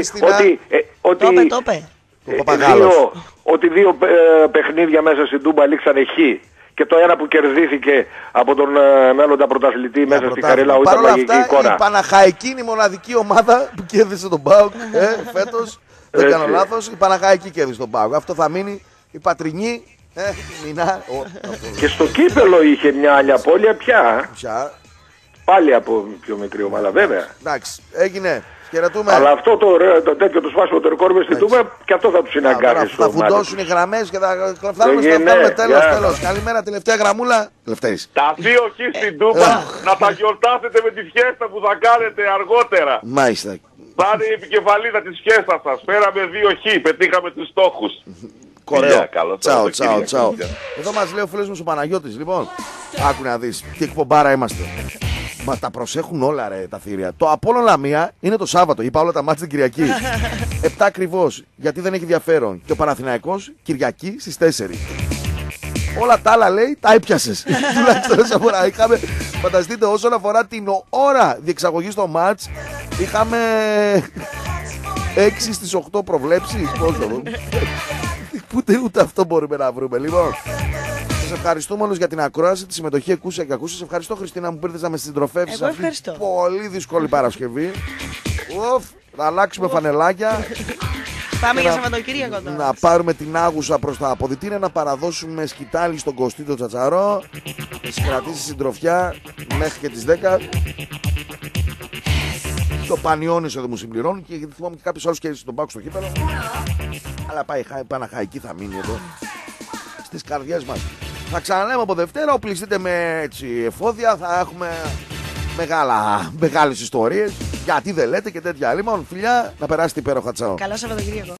ότι δύο παιχνίδια μέσα στην Τούμπα λήξανε χ. Και το ένα που κερδίθηκε από τον μέλλοντα πρωταθλητή μέσα στη Χαριλάου ήταν μαγική εικόνα. Η Παναχαϊκή είναι η μοναδική ομάδα που κέρδισε τον ΠΑΟΚ φέτος. Δεν κάνω λάθος. Η Παναχαϊκή κέρδισε τον ΠΑΟΚ. Αυτό θα μείνει. Η Πατρινή μηνά. Και στο κύπελο είχε μια άλλη απώλεια πια. Πάλι από πιο μικρή ομάδα βέβαια. Εντάξει, έγινε. Χαιρετούμε. Αλλά αυτό το τέτοιο του σπάσιμο το ρεκόρ μες στην Τούμπα και αυτό θα τους συναγκάσει. Θα φουντώσουν οι γραμμές και θα φτάνουμε τέλος. Καλημέρα, τελευταία γραμμούλα. Τα δύο χ στην Τούμπα να τα γιορτάσετε με τη φιέστα που θα κάνετε αργότερα. Μάλιστα. Θα είναι η επικεφαλίδα της φιέστας σας. Πέραμε 2 χ, πετύχαμε τους στόχους. Κορέα. Τσάω. Εδώ μας λέει ο φίλος μου ο Παναγιώτης. Λοιπόν, άκου να δεις τι εκπομπάρα είμαστε. Μα τα προσέχουν όλα ρε τα θήρια. Το Απόλλων Λαμία είναι το Σάββατο. Είπα όλα τα μάτια την Κυριακή. 7 ακριβώς. Γιατί δεν έχει ενδιαφέρον. Και ο Παναθηναϊκός Κυριακή στις 4. Όλα τα άλλα λέει τα έπιασες. Τουλάχιστον όσο αφορά. Φανταστείτε όσον αφορά την ώρα διεξαγωγής στο μάτς. Είχαμε 6 στις 8 προβλέψεις. Πόσο? Ούτε αυτό μπορούμε να βρούμε. Λοιπόν, σας ευχαριστούμε όλους για την ακρόαση, τη συμμετοχή εκούσα και ακούσα. Σας ευχαριστώ, Χριστίνα, που ήρθες να με συντροφεύσεις αυτή την πολύ δύσκολη Παρασκευή. Θα αλλάξουμε φανελάκια. Πάμε για Σαββατοκύριακο τώρα. Να πάρουμε την άγουσα προς τα αποδυτήρια, να παραδώσουμε σκητάλη στον Κωστή τον Τσατσαρό. Να συγκρατήσει συντροφιά μέχρι και τις 10. Το Πανιόνιος εδώ μου συμπληρώνει και γιατί θυμάμαι και κάποιος άλλος και στον Πάκο στο κύπελο. Αλλά πάει Παναχαϊκή θα μείνει εδώ στις καρδιές μας. Θα ξαναλέμε από Δευτέρα, οπλιστείτε με έτσι εφόδια, θα έχουμε μεγάλες ιστορίες. Γιατί δεν λέτε και τέτοια. Λοιπόν, φιλιά, να περάσετε υπέροχα. Τσάω. Καλό Σαββατοκύριακο.